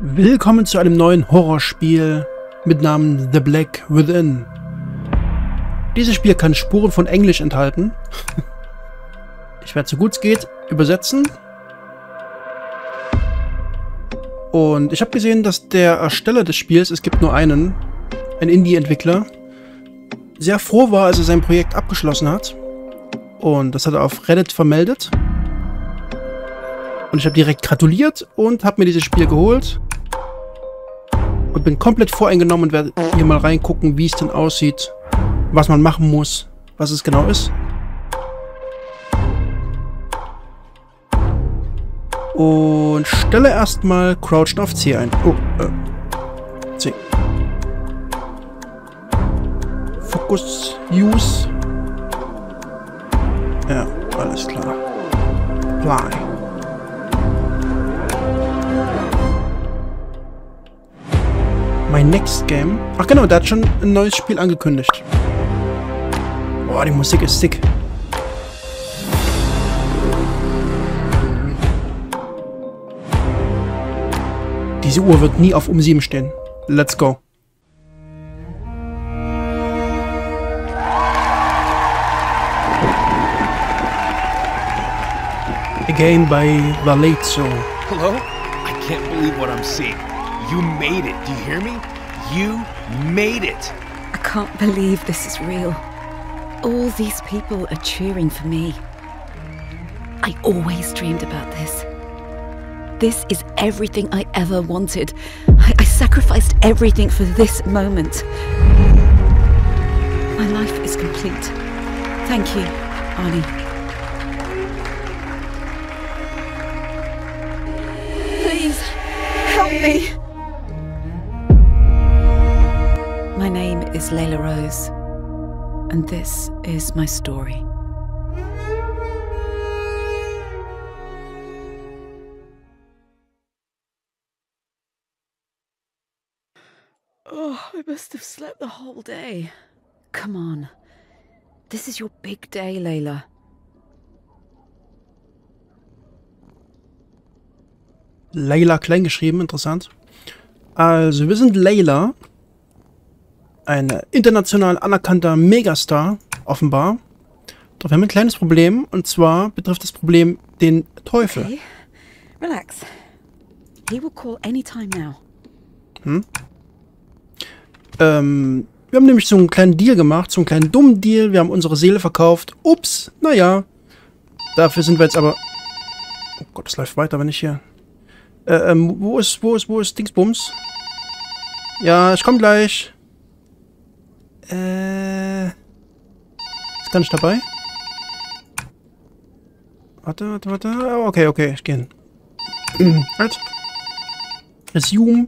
Willkommen zu einem neuen Horrorspiel mit Namen The Black Within. Dieses Spiel kann Spuren von Englisch enthalten. Ich werde so gut es geht übersetzen. Und ich habe gesehen, dass der Ersteller des Spiels, es gibt nur einen, ein Indie-Entwickler, sehr froh war, als er sein Projekt abgeschlossen hat. Und das hat er auf Reddit vermeldet. Und ich habe direkt gratuliert und habe mir dieses Spiel geholt. Und bin komplett voreingenommen und werde hier mal reingucken, wie es denn aussieht, was man machen muss, was es genau ist. Und stelle erstmal Crouched auf C ein. Oh, C. Focus, Use. Ja, alles klar. Apply. My Next Game. Ach genau, der hat schon ein neues Spiel angekündigt. Boah, die Musik ist sick. Diese Uhr wird nie auf um 7 stehen. Let's go. A game by Vallejo. Hello? I can't believe what I'm seeing. You made it. Do you hear me? You made it. I can't believe this is real. All these people are cheering for me. I always dreamed about this. This is everything I ever wanted. I sacrificed everything for this moment. My life is complete. Thank you, Arnie. Please, help me. My name is Layla Rose, and this is my story. Oh, I must have slept the whole day. Come on. This is your big day, Layla. Layla klein geschrieben, interessant. Also, wir sind Layla. Ein international anerkannter Megastar, offenbar. Doch wir haben ein kleines Problem, und zwar betrifft das Problem den Teufel. Okay. Relax. He will call anytime now. Wir haben nämlich so einen kleinen Deal gemacht, so einen kleinen dummen Deal. Wir haben unsere Seele verkauft. Ups, naja. Dafür sind wir jetzt aber... Oh Gott, es läuft weiter, wenn ich hier... wo ist Dingsbums? Ja, ich komme gleich. Ist gar nicht dabei? Warte. Oh, okay, ich gehe hin. Halt. Resume.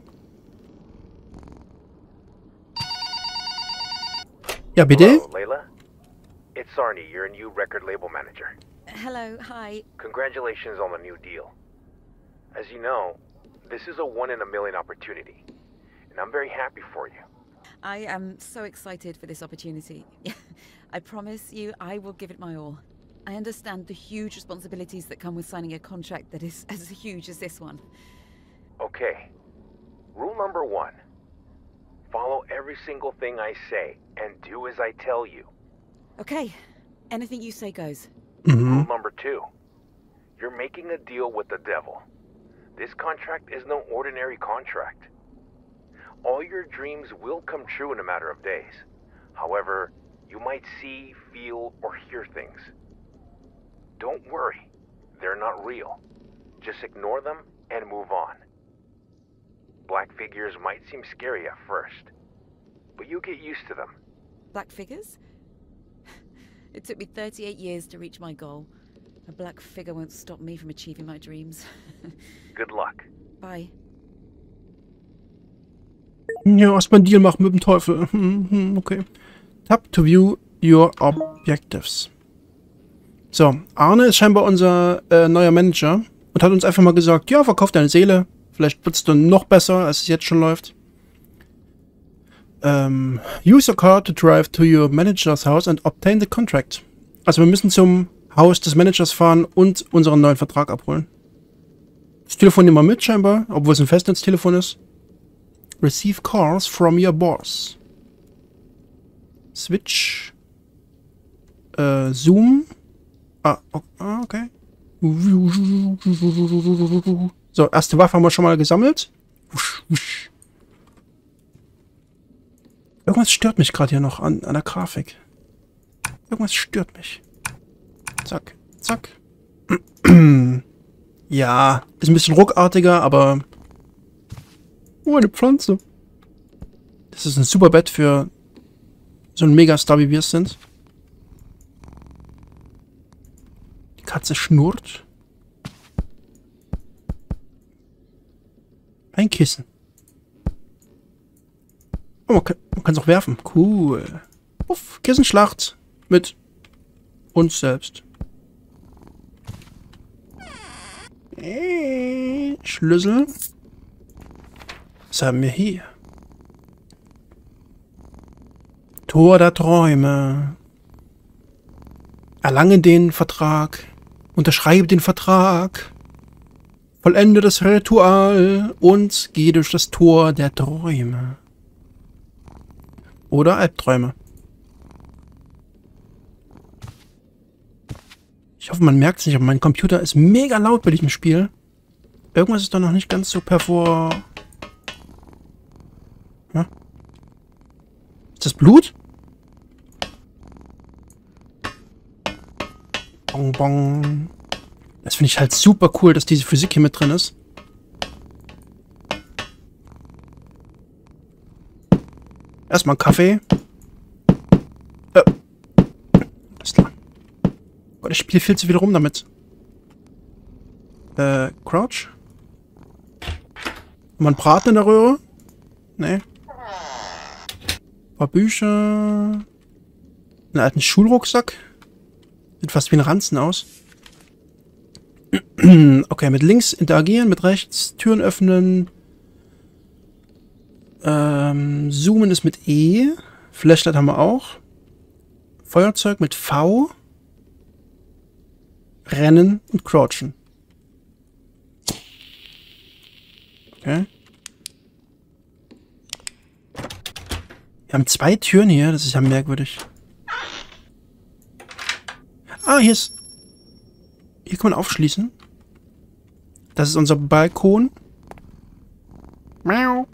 Ja, bitte? Hello, Layla. It's Arnie, your new record label manager. Hello, hi. Congratulations on the new deal. As you know, this is a one-in-a-million opportunity, and I'm very happy for you. I am so excited for this opportunity. I promise you, I will give it my all. I understand the huge responsibilities that come with signing a contract that is as huge as this one. Okay. Rule number 1. Follow every single thing I say, and do as I tell you. Okay. Anything you say goes. Rule number 2. You're making a deal with the devil. This contract is no ordinary contract. All your dreams will come true in a matter of days. However, you might see, feel, or hear things. Don't worry. They're not real. Just ignore them and move on. Black figures might seem scary at first, but you get used to them. Black figures? It took me 38 years to reach my goal. A black figure won't stop me from achieving my dreams. Good luck. Bye. Ja, erstmal einen Deal machen mit dem Teufel. Okay. Tap to view your objectives. So, Arne ist scheinbar unser neuer Manager und hat uns einfach mal gesagt, ja, verkauf deine Seele. Vielleicht wird es dann noch besser, als es jetzt schon läuft. Use your car to drive to your manager's house and obtain the contract. Also wir müssen zum Haus des Managers fahren und unseren neuen Vertrag abholen. Das Telefon nehmen wir mit scheinbar, obwohl es ein Festnetztelefon ist. Receive calls from your boss. Switch. Zoom. Okay. So, erste Waffe haben wir schon mal gesammelt. Irgendwas stört mich gerade hier noch an der Grafik. Irgendwas stört mich. Zack, zack. Ja, ist ein bisschen ruckartiger, aber... Oh, eine Pflanze. Das ist ein super Bett für so einen Megastar, wie wir es sind. Die Katze schnurrt. Ein Kissen. Oh, man kann es auch werfen. Cool. Uff, Kissenschlacht mit uns selbst. Schlüssel. Was haben wir hier? Tor der Träume. Erlange den Vertrag. Unterschreibe den Vertrag. Vollende das Ritual und geh durch das Tor der Träume. Oder Albträume. Ich hoffe, man merkt es nicht, aber mein Computer ist mega laut bei diesem Spiel. Irgendwas ist da noch nicht ganz so Ja? Ist das Blut? Bong, bong. Das finde ich halt super cool, dass diese Physik hier mit drin ist. Erstmal einen Kaffee. Alles klar. Oh, das Spiel viel zu viel rum damit. Crouch? Mal einen Braten in der Röhre? Nee. Ein paar Bücher. Einen alten Schulrucksack. Sieht fast wie ein Ranzen aus. Okay, mit links interagieren, mit rechts Türen öffnen. Zoomen ist mit E. Flashlight haben wir auch. Feuerzeug mit V. Rennen und crouchen. Okay. Wir haben 2 Türen hier, das ist ja merkwürdig. Ah, hier kann man aufschließen. Das ist unser Balkon. Miau.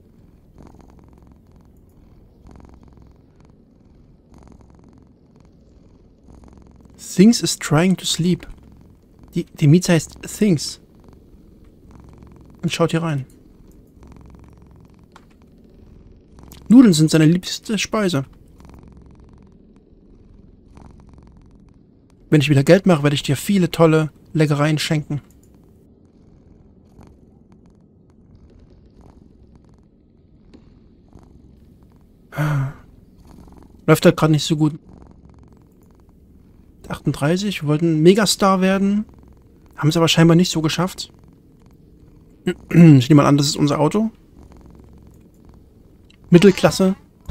Things is trying to sleep. Die Mieze heißt Things. Und schaut hier rein. Nudeln sind seine liebste Speise. Wenn ich wieder Geld mache, werde ich dir viele tolle Leckereien schenken. Läuft halt gerade nicht so gut. 38, wir wollten Megastar werden. Haben es aber scheinbar nicht so geschafft. Ich nehme mal an, das ist unser Auto. Mittelklasse.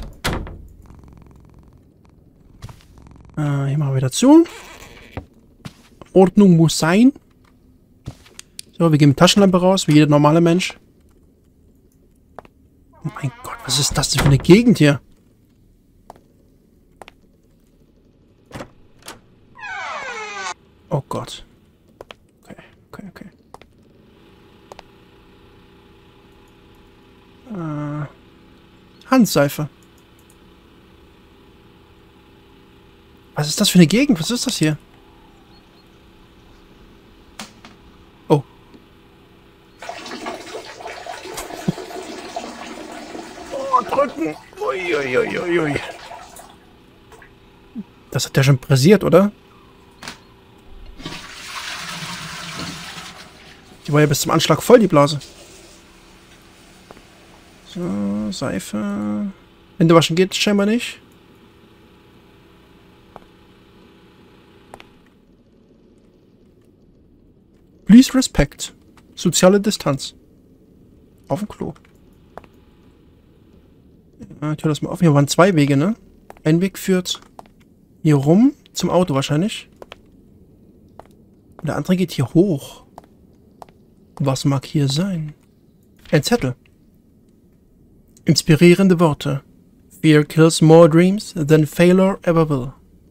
Hier machen wir wieder zu. Ordnung muss sein. So, wir gehen mit Taschenlampe raus, wie jeder normale Mensch. Oh mein Gott, was ist das denn für eine Gegend hier? Oh Gott. Okay. Handseife. Was ist das für eine Gegend? Was ist das hier? Oh. Oh, drücken. Uiuiuiui. Das hat der schon pressiert, oder? Die war ja bis zum Anschlag voll, die Blase. So, Seife. Hände waschen geht scheinbar nicht. Please respect. Soziale Distanz. Auf dem Klo. Ja, Tür, lass mal offen. Hier waren 2 Wege, ne? Ein Weg führt hier rum, zum Auto wahrscheinlich. Und der andere geht hier hoch. Was mag hier sein? Ein Zettel. Inspirierende Worte. Fear kills more dreams than failure ever will.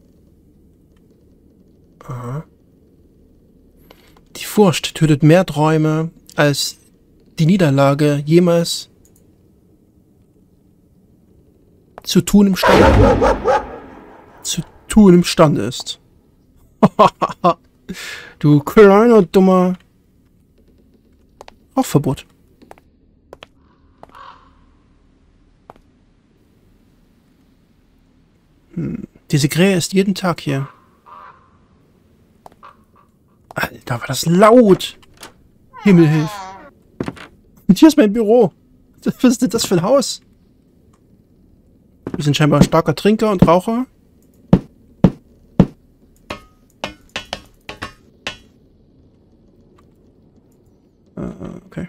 Aha. Die Furcht tötet mehr Träume, als die Niederlage jemals zu tun imstande ist. Du kleiner, dummer Rauchverbot. Diese Krähe ist jeden Tag hier. Alter, war das laut! Himmel hilf! Und hier ist mein Büro. Was ist denn das für ein Haus? Wir sind scheinbar ein starker Trinker und Raucher. Okay.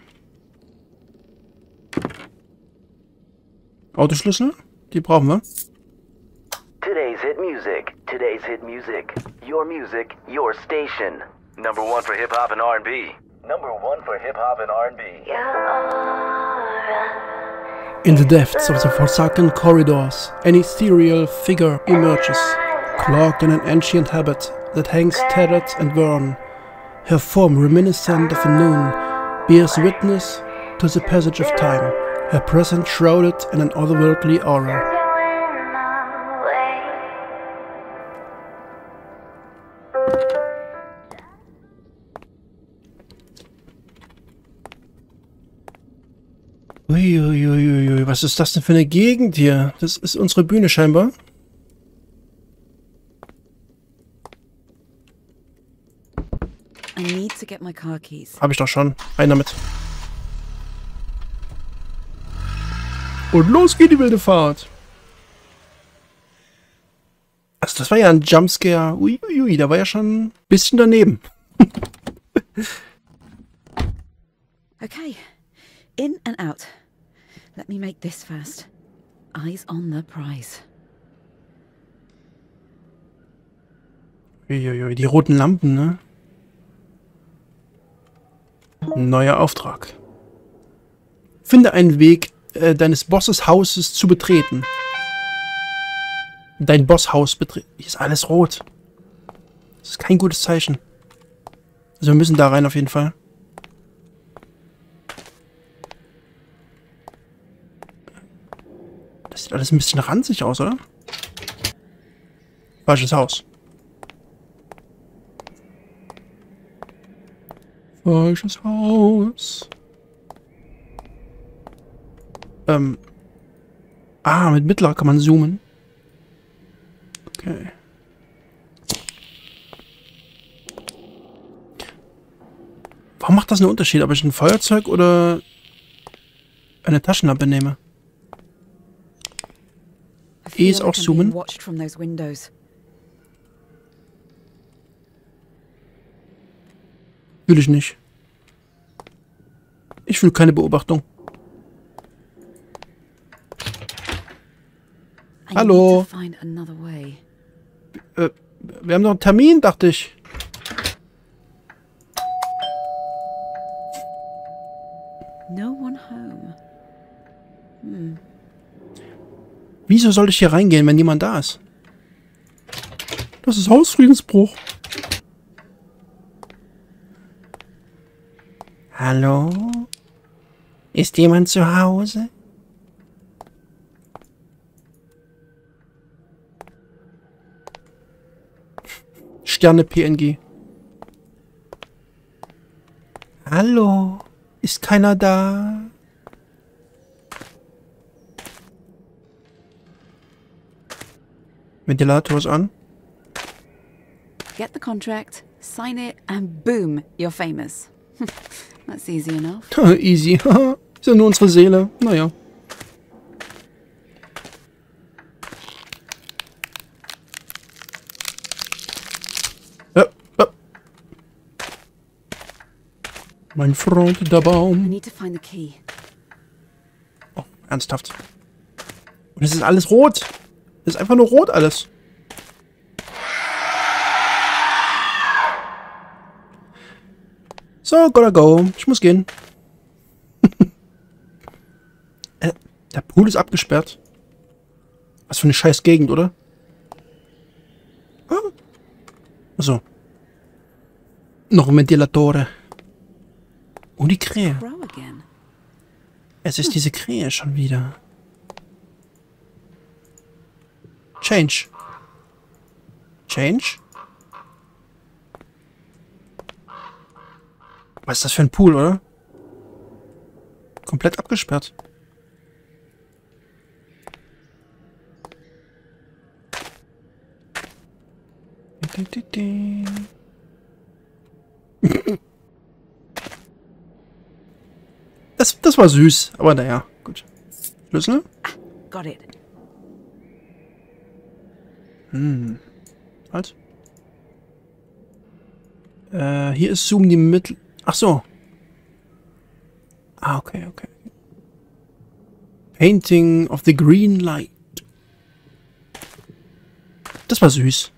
Autoschlüssel? Die brauchen wir. Today's hit music. Today's hit music. Your music, your station. Number one for hip hop and R&B. Number one for hip hop and R&B. In the depths of the forsaken corridors, an ethereal figure emerges, cloaked in an ancient habit that hangs tattered and worn. Her form, reminiscent of a noon, bears witness to the passage of time, her presence shrouded in an otherworldly aura. Uiuiuiui, was ist das denn für eine Gegend hier? Das ist unsere Bühne scheinbar. I need to get my car keys. Hab ich doch schon. Rein damit. Und los geht die wilde Fahrt. Also das war ja ein Jumpscare. Uiuiui, da war ja schon ein bisschen daneben. Okay. In and out. Let me make this fast. Eyes on the prize. Uiuiui, die roten Lampen, ne? Neuer Auftrag. Finde einen Weg, deines Bosses Hauses zu betreten. Dein Bosshaus betreten. Hier ist alles rot. Das ist kein gutes Zeichen. Also wir müssen da rein auf jeden Fall. Das sieht alles ein bisschen ranzig aus, oder? Falsches Haus. Falsches Haus. Mit mittlerer kann man zoomen. Okay. Warum macht das einen Unterschied, ob ich ein Feuerzeug oder eine Taschenlampe nehme? E ist auch zoomen. Will ich nicht. Ich will keine Beobachtung. Hallo. Wir haben noch einen Termin, dachte ich. No one home. Wieso soll ich hier reingehen, wenn niemand da ist? Das ist Hausfriedensbruch. Hallo? Ist jemand zu Hause? Sterne PNG. Hallo? Ist keiner da? Ventilator ist an. Get the contract, sign it, and boom, you're famous. That's easy enough. Easy. Ist ja nur unsere Seele. Naja. Mein Freund, der I Baum. need to find the key. Oh, ernsthaft. Und es ist alles rot. Es ist einfach nur rot alles. So, gotta go. Ich muss gehen. Der Pool ist abgesperrt. Was für eine scheiß Gegend, oder? Achso. Noch Ventilatore. Und die Krähe. Crow again. Es ist diese Krähe schon wieder. Change. Change? Was ist das für ein Pool, oder? Komplett abgesperrt. Das war süß, aber naja, gut. Schlüssel? Got it. Halt. Hier ist Zoom die Mittel... Ach so. Ah, okay. Painting of the Green Light. Das war süß.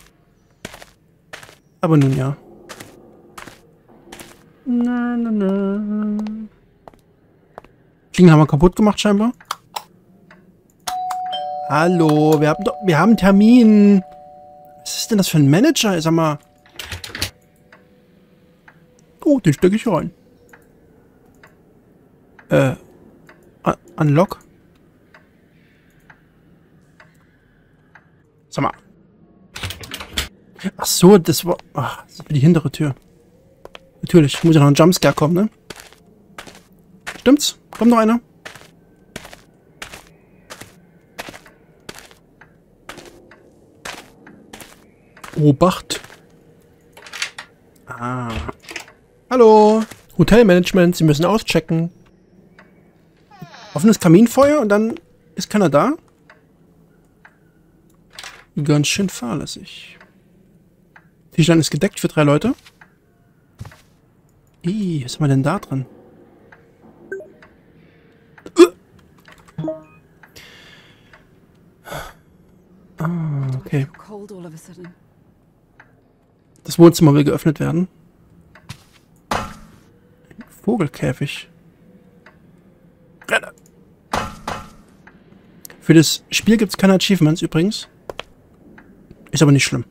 Aber nun ja. Klingel haben wir kaputt gemacht scheinbar. Hallo, wir haben einen Termin. Was ist denn das für ein Manager? Sag mal. Oh, den stecke ich rein. Unlock? Sag mal. Ach so, das war... Ach, das ist für die hintere Tür. Natürlich, muss ja noch ein Jumpscare kommen, ne? Stimmt's? Kommt noch einer? Obacht. Ah. Hallo. Hotelmanagement, Sie müssen auschecken. Offenes Kaminfeuer und dann ist keiner da? Ganz schön fahrlässig. Tischlein ist gedeckt für 3 Leute. Was haben wir denn da drin? Okay. Cold all of a sudden. Das Wohnzimmer will geöffnet werden. Ein Vogelkäfig. Renne. Für das Spiel gibt es keine Achievements übrigens. Ist aber nicht schlimm.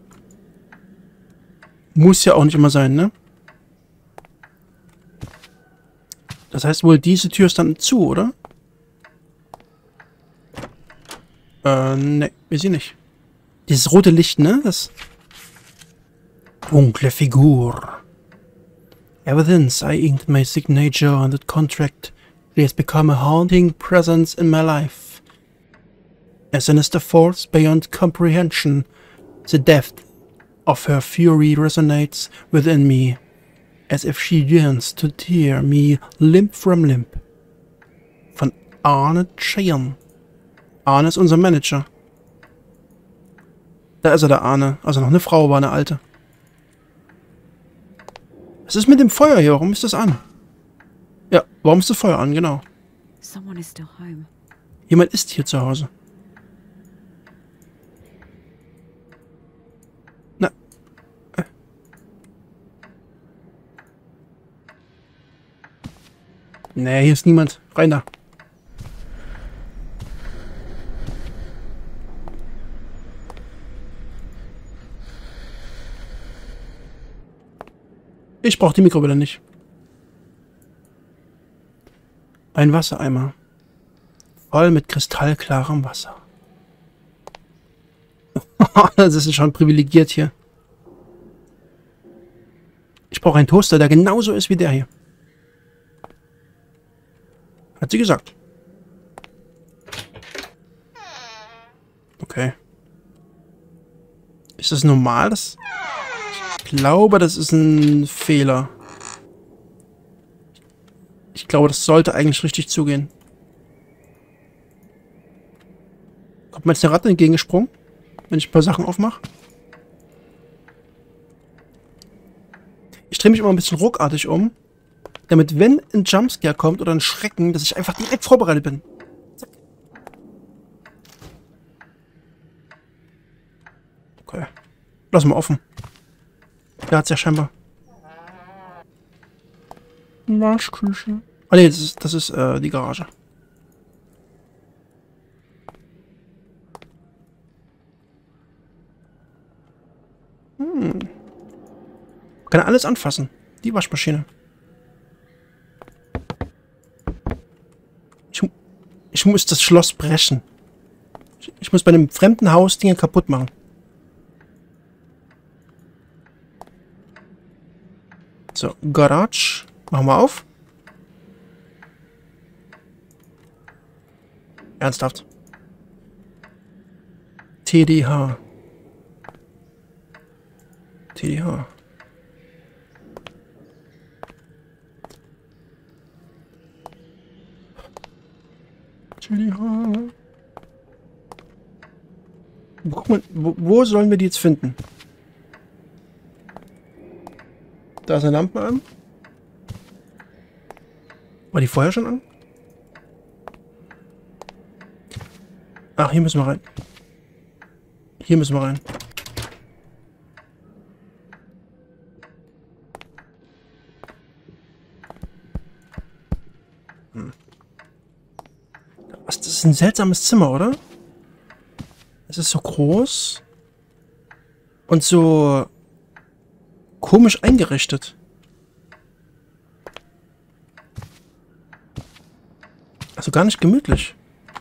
Muss ja auch nicht immer sein, ne? Das heißt wohl, diese Tür ist dann zu, oder? Ne, wir sehen nicht. Dieses rote Licht, ne? Das... Dunkle Figur. Ever since I inked my signature on that contract, it has become a haunting presence in my life. A sinister force beyond comprehension. The depth of her fury resonates within me, as if she yearns to tear me limb from limb. Von Arne Cheyenne. Arne ist unser Manager. Da ist er, der Arne. Also noch eine Frau war, eine alte. Was ist mit dem Feuer hier? Warum ist das an? Ja, warum ist das Feuer an? Genau. Someone is still home. Jemand ist hier zu Hause. Na. Nee, hier ist niemand. Rein da. Ich brauche die Mikrowelle nicht. Ein Wassereimer. Voll mit kristallklarem Wasser. Das ist schon privilegiert hier. Ich brauche einen Toaster, der genauso ist wie der hier. Hat sie gesagt. Okay. Ist das normal? Ich glaube, das ist ein Fehler. Ich glaube, das sollte eigentlich richtig zugehen. Kommt mir jetzt eine Ratte entgegengesprungen, wenn ich ein paar Sachen aufmache? Ich drehe mich immer ein bisschen ruckartig um, damit, wenn ein Jumpscare kommt oder ein Schrecken, dass ich einfach direkt vorbereitet bin. Zack. Okay. Lass mal offen. Der hat's ja scheinbar. Waschküche. Ah ne, das ist die Garage. Kann alles anfassen. Die Waschmaschine. Ich muss das Schloss brechen. Ich muss bei einem fremden Haus Dinge kaputt machen. So, Garage. Machen wir auf. Ernsthaft. TDH. TDH. TDH. Guck mal, wo sollen wir die jetzt finden? Da ist eine Lampe an. War die vorher schon an? Ach, hier müssen wir rein. Hier müssen wir rein. Was, das ist ein seltsames Zimmer, oder? Es ist so groß und so komisch eingerichtet. Also gar nicht gemütlich.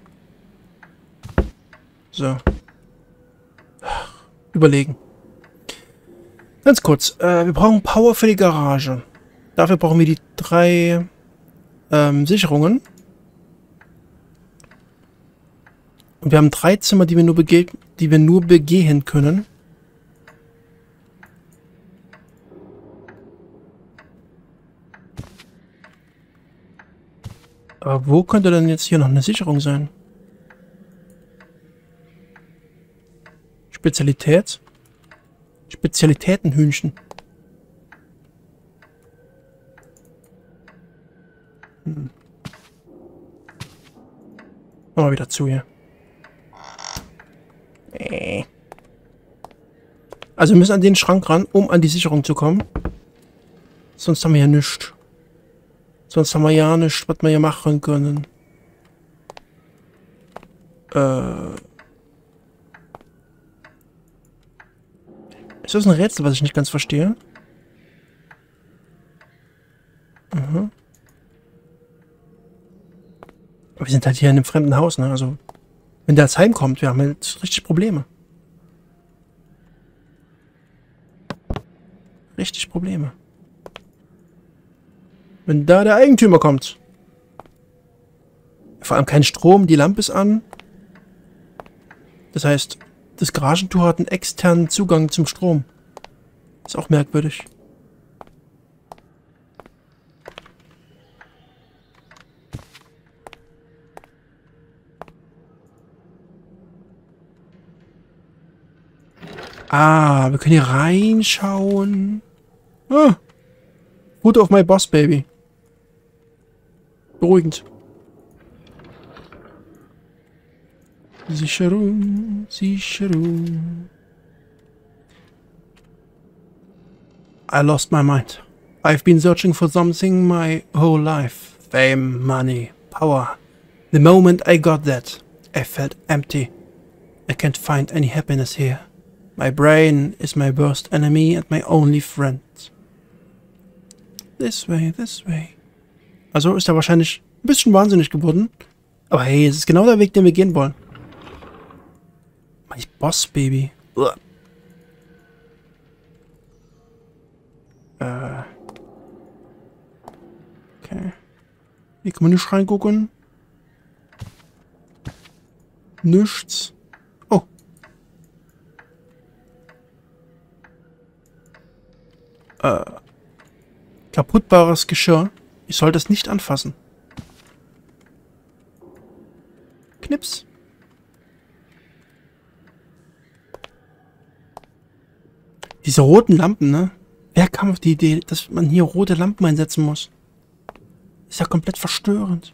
So. Überlegen. Ganz kurz. Wir brauchen Power für die Garage. Dafür brauchen wir die 3 Sicherungen. Und wir haben 3 Zimmer, die wir nur begehen können. Aber wo könnte denn jetzt hier noch eine Sicherung sein? Spezialität? Spezialitätenhühnchen. Machen wir wieder zu hier. Also wir müssen an den Schrank ran, um an die Sicherung zu kommen. Sonst haben wir ja nichts. Sonst haben wir ja nichts, was wir hier machen können. Ist das ein Rätsel, was ich nicht ganz verstehe? Mhm. Aber wir sind halt hier in einem fremden Haus, ne? Also, wenn der als heimkommt, wir haben halt richtig Probleme. Richtig Probleme. Wenn da der Eigentümer kommt. Vor allem kein Strom, die Lampe ist an. Das heißt, das Garagentor hat einen externen Zugang zum Strom. Ist auch merkwürdig. Ah, wir können hier reinschauen. Ah, Foot of my boss, baby. Beruhigend. Sicherung, Sicherung. I lost my mind. I've been searching for something my whole life. Fame, money, power. The moment I got that, I felt empty. I can't find any happiness here. My brain is my worst enemy and my only friend. This way, this way. Also ist er wahrscheinlich ein bisschen wahnsinnig geworden. Aber hey, es ist genau der Weg, den wir gehen wollen. Mein Boss, Baby. Uah. Okay. Hier kann man nicht reingucken. Nichts. Oh. Kaputtbares Geschirr. Ich soll das nicht anfassen. Knips. Diese roten Lampen, ne? Wer kam auf die Idee, dass man hier rote Lampen einsetzen muss? Ist ja komplett verstörend.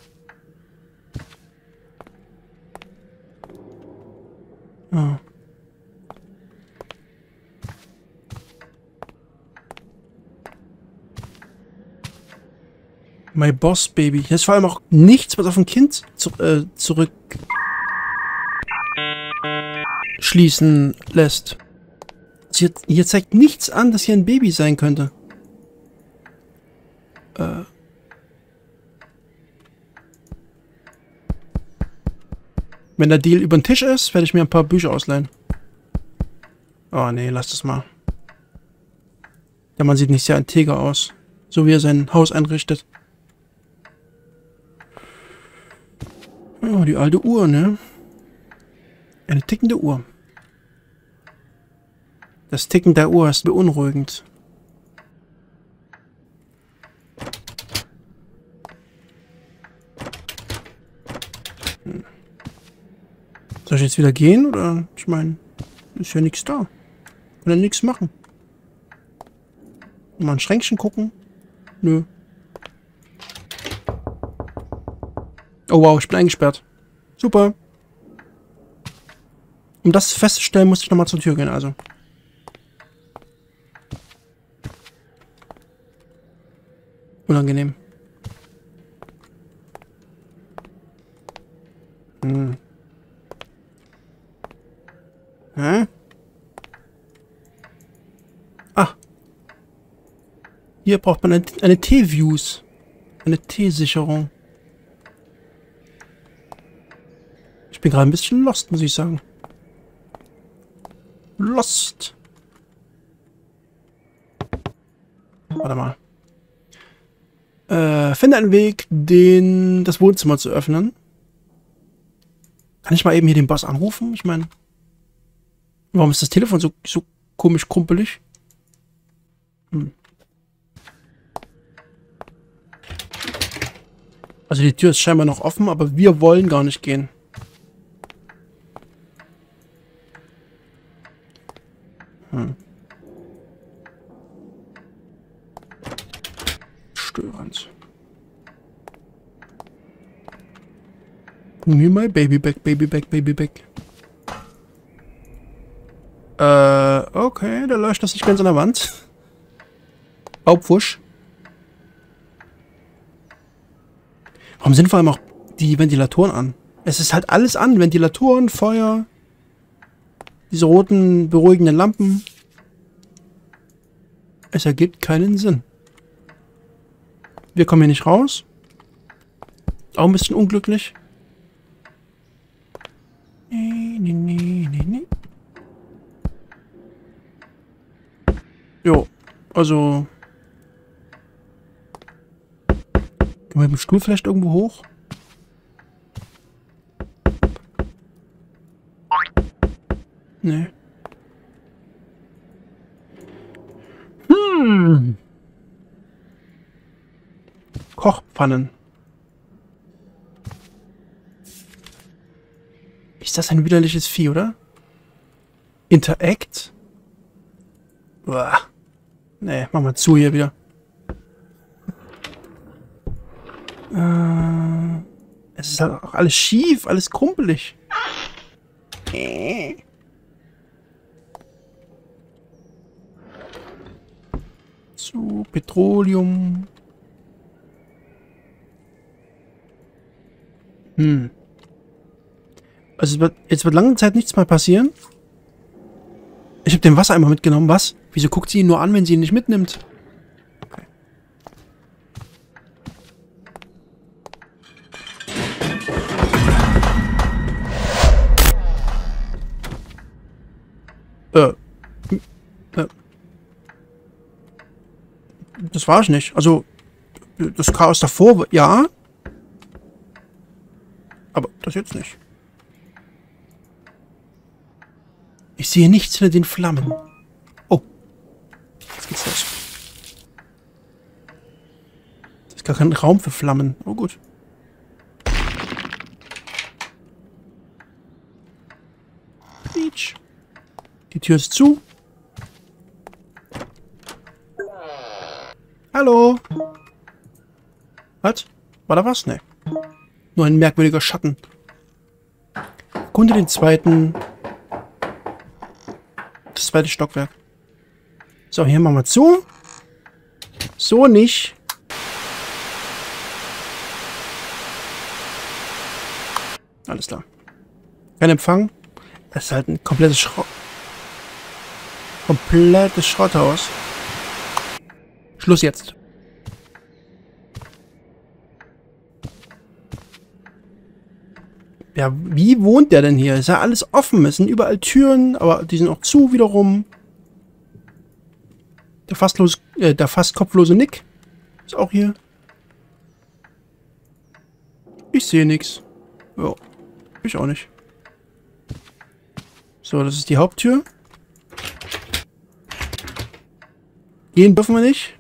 Ja. My Boss Baby. Hier ist vor allem auch nichts, was auf ein Kind zurück schließen lässt. Hier zeigt nichts an, dass hier ein Baby sein könnte. Wenn der Deal über den Tisch ist, werde ich mir ein paar Bücher ausleihen. Oh nee, lass das mal. Der Mann sieht nicht sehr integer aus. So wie er sein Haus einrichtet. Oh, die alte Uhr, ne? Eine tickende Uhr. Das Ticken der Uhr ist beunruhigend. Soll ich jetzt wieder gehen, oder? Ich meine, ist ja nichts da. Kann ja nichts machen. Mal ein Schränkchen gucken? Nö. Oh wow, ich bin eingesperrt. Super. Um das festzustellen, musste ich nochmal zur Tür gehen, also. Unangenehm. Hm. Hä? Ah. Hier braucht man eine T-Views. Eine T-Sicherung. Ich bin gerade ein bisschen lost, muss ich sagen. Lost. Warte mal. Finde einen Weg, das Wohnzimmer zu öffnen. Kann ich mal eben hier den Boss anrufen? Ich meine, warum ist das Telefon so komisch krumpelig? Also die Tür ist scheinbar noch offen, aber wir wollen gar nicht gehen. Störend. Give me my baby back, baby back, baby back. Okay, da läuft das nicht ganz an der Wand. Baupfusch. Warum sind vor allem auch die Ventilatoren an? Es ist halt alles an. Ventilatoren, Feuer. Diese roten, beruhigenden Lampen. Es ergibt keinen Sinn. Wir kommen hier nicht raus. Auch ein bisschen unglücklich. Nee. Jo, also... Gehen wir mit dem Stuhl vielleicht irgendwo hoch? Nee. Kochpfannen. Ist das ein widerliches Vieh, oder? Interact? Uah. Nee, mach mal zu hier wieder. Es ist halt auch alles schief, alles krumpelig. So, Petroleum. Also jetzt wird lange Zeit nichts mehr passieren. Ich habe den Wassereimer mitgenommen. Was? Wieso guckt sie ihn nur an, wenn sie ihn nicht mitnimmt? Okay. Das war ich nicht. Also, das Chaos davor, ja. Aber das jetzt nicht. Ich sehe nichts hinter den Flammen. Oh. Jetzt geht's los. Das ist gar kein Raum für Flammen. Oh gut. Beach. Die Tür ist zu. Hallo. Was? War da was? Ne. Nur ein merkwürdiger Schatten. Kunde den zweiten... Das zweite Stockwerk. So, hier machen wir zu. So nicht. Alles klar. Kein Empfang. Das ist halt ein komplettes Schrotthaus. Schluss jetzt. Ja, wie wohnt der denn hier? Ist ja alles offen. Es sind überall Türen, aber die sind auch zu wiederum. Der fast kopflose Nick ist auch hier. Ich sehe nichts. Ja, ich auch nicht. So, das ist die Haupttür. Gehen dürfen wir nicht.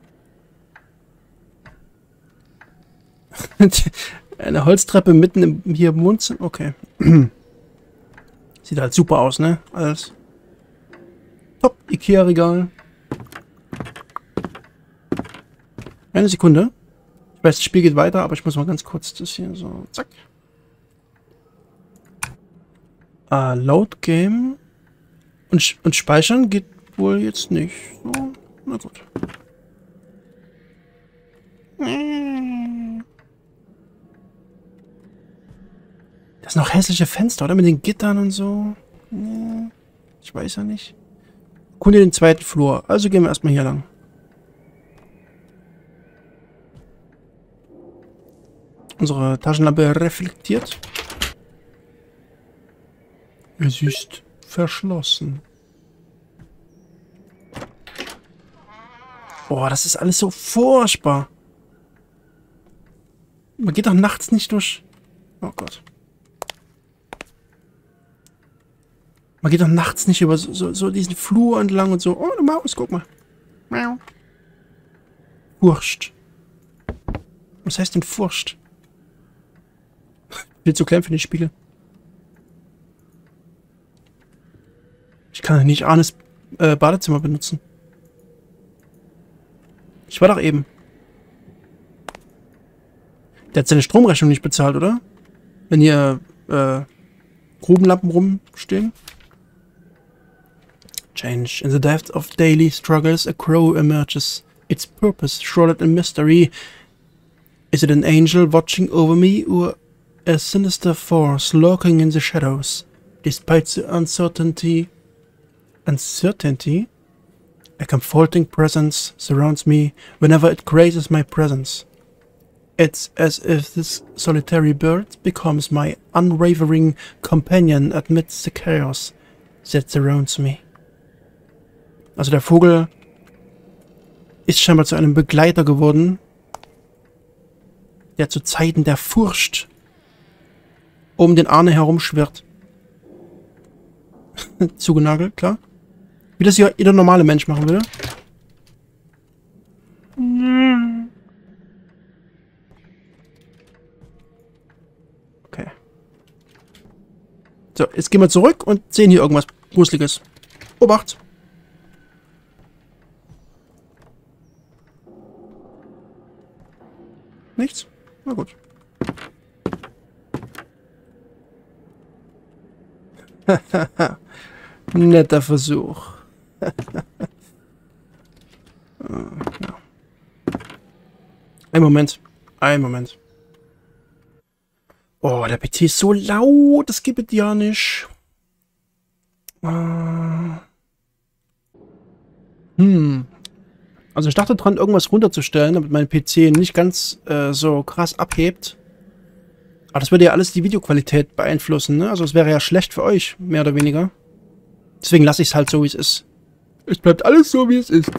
Eine Holztreppe mitten hier im Wohnzimmer. Okay. Sieht halt super aus, ne? Alles. Top. Ikea-Regal. Eine Sekunde. Ich weiß, das Spiel geht weiter, aber ich muss mal ganz kurz das hier so. Zack. Load Game. Und speichern geht wohl jetzt nicht. So, na gut. Das sind noch hässliche Fenster, oder? Mit den Gittern und so. Ich weiß ja nicht. Kunde den zweiten Flur. Also gehen wir erstmal hier lang. Unsere Taschenlampe reflektiert. Es ist verschlossen. Boah, das ist alles so furchtbar. Man geht doch nachts nicht durch... Oh Gott. Man geht doch nachts nicht über so diesen Flur entlang und so. Oh, eine Maus, guck mal. Miau. Furcht. Was heißt denn Furcht? Viel zu klein für den Spiegel. Ich kann ja nicht Arnes Badezimmer benutzen. Ich war doch eben. Der hat seine Stromrechnung nicht bezahlt, oder? Wenn hier Grubenlampen rumstehen. Change. In the depth of daily struggles, a crow emerges. Its purpose shrouded in mystery. Is it an angel watching over me, or a sinister force lurking in the shadows? Despite the uncertainty, a comforting presence surrounds me whenever it graces my presence. It's as if this solitary bird becomes my unwavering companion amidst the chaos that surrounds me. Also der Vogel ist scheinbar zu einem Begleiter geworden, der zu Zeiten der Furcht um den Arne herumschwirrt. Zugenagelt, klar. Wie das hier jeder normale Mensch machen würde. Okay. So, jetzt gehen wir zurück und sehen hier irgendwas Gruseliges. Obacht! Nichts? Na gut. Netter Versuch. Ja. Ein Moment. Ein Moment. Oh, der PC ist so laut. Das gibt es ja nicht. Also ich dachte dran, irgendwas runterzustellen, damit mein PC nicht ganz so krass abhebt. Aber das würde ja alles die Videoqualität beeinflussen, ne? Also es wäre ja schlecht für euch, mehr oder weniger. Deswegen lasse ich es halt so, wie es ist. Es bleibt alles so, wie es ist.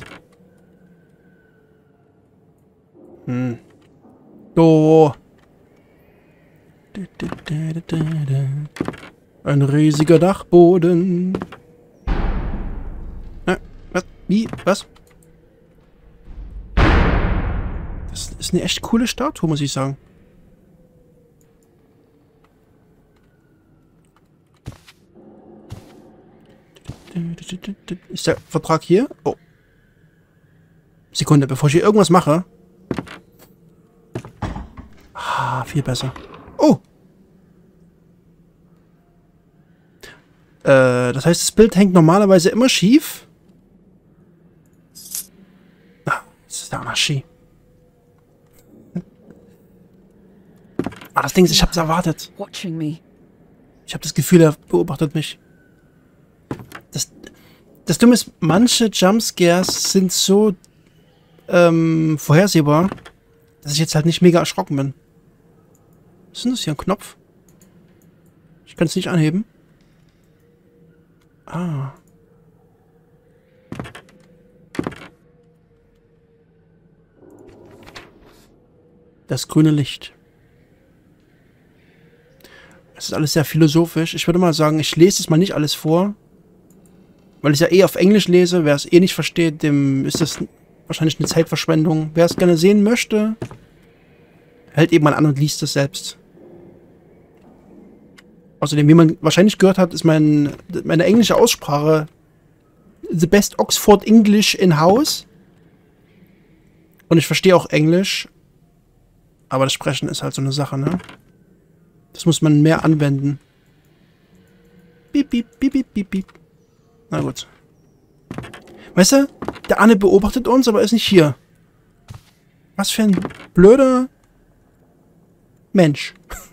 So. Ein riesiger Dachboden. Was? Wie? Was? Das ist eine echt coole Statue, muss ich sagen. Ist der Vertrag hier? Oh. Sekunde, bevor ich hier irgendwas mache. Ah, viel besser. Oh! Das heißt, das Bild hängt normalerweise immer schief. Ah, das ist der Anarchie. Ah, das Ding ist, ich hab's erwartet. Watching me. Ich habe das Gefühl, er beobachtet mich. Das Dumme ist, manche Jumpscares sind so vorhersehbar, dass ich jetzt halt nicht mega erschrocken bin. Was ist denn das hier? Ein Knopf? Ich kann es nicht anheben. Ah. Das grüne Licht. Es ist alles sehr philosophisch. Ich würde mal sagen, ich lese es mal nicht alles vor. Weil ich ja eh auf Englisch lese. Wer es eh nicht versteht, dem ist das wahrscheinlich eine Zeitverschwendung. Wer es gerne sehen möchte, hält eben mal an und liest es selbst. Außerdem, wie man wahrscheinlich gehört hat, ist meine englische Aussprache the best Oxford English in house. Und ich verstehe auch Englisch. Aber das Sprechen ist halt so eine Sache, ne? Das muss man mehr anwenden. Piep, piep, piep, piep, piep, piep. Na gut. Weißt du, der Anne beobachtet uns, aber ist nicht hier. Was für ein blöder Mensch.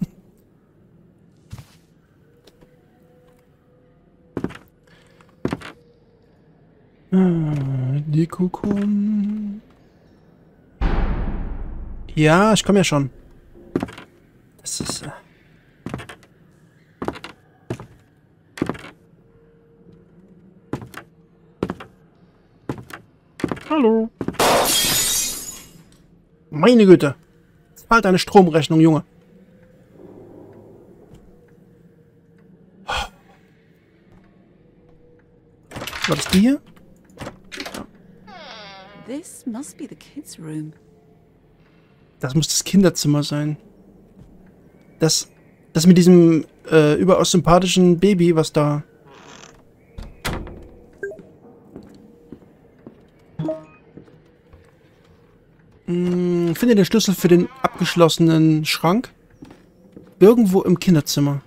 Die Kuckuck. Ja, ich komme ja schon. Das ist... Hallo. Meine Güte. Zahlt deine Stromrechnung, Junge. War das die hier? This must be the kids' room. Das muss das Kinderzimmer sein. Das mit diesem überaus sympathischen Baby, was da... Finde den Schlüssel für den abgeschlossenen Schrank. Irgendwo im Kinderzimmer.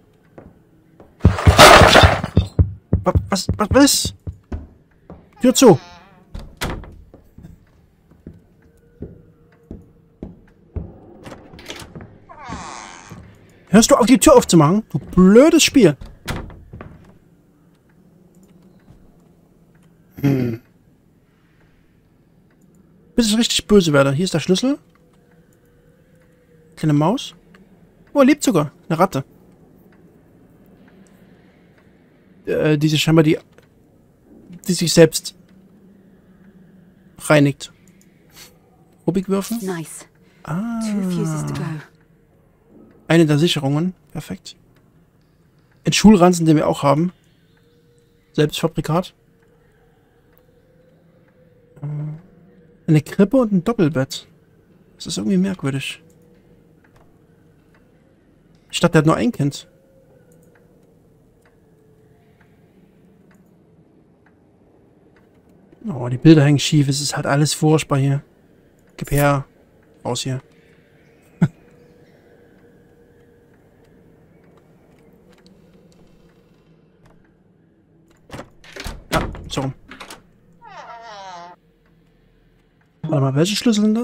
Was? Tür zu. Hörst du auf, die Tür aufzumachen? Du blödes Spiel. Bis ich richtig böse werde. Hier ist der Schlüssel. Kleine Maus. Oh, er lebt sogar. Eine Ratte. Die sich scheinbar die sich selbst reinigt. Rubikwürfel. Nice. Ah. 2 fuses to go. Eine der Sicherungen. Perfekt. Ein Schulranzen, den wir auch haben. Selbstfabrikat. Eine Krippe und ein Doppelbett. Das ist irgendwie merkwürdig. Ich dachte, der hat nur ein Kind. Oh, die Bilder hängen schief. Es ist halt alles furchtbar hier. Gib her. Raus hier. Ja, so rum. Warte mal, welche Schlüssel sind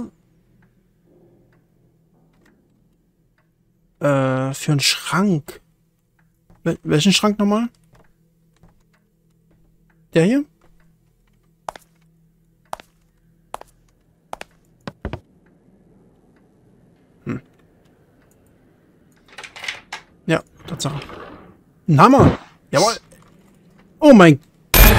da? Für einen Schrank. Welchen Schrank nochmal? Der hier? Ja, Tatsache. Ein Hammer! Jawohl! Oh mein Gott!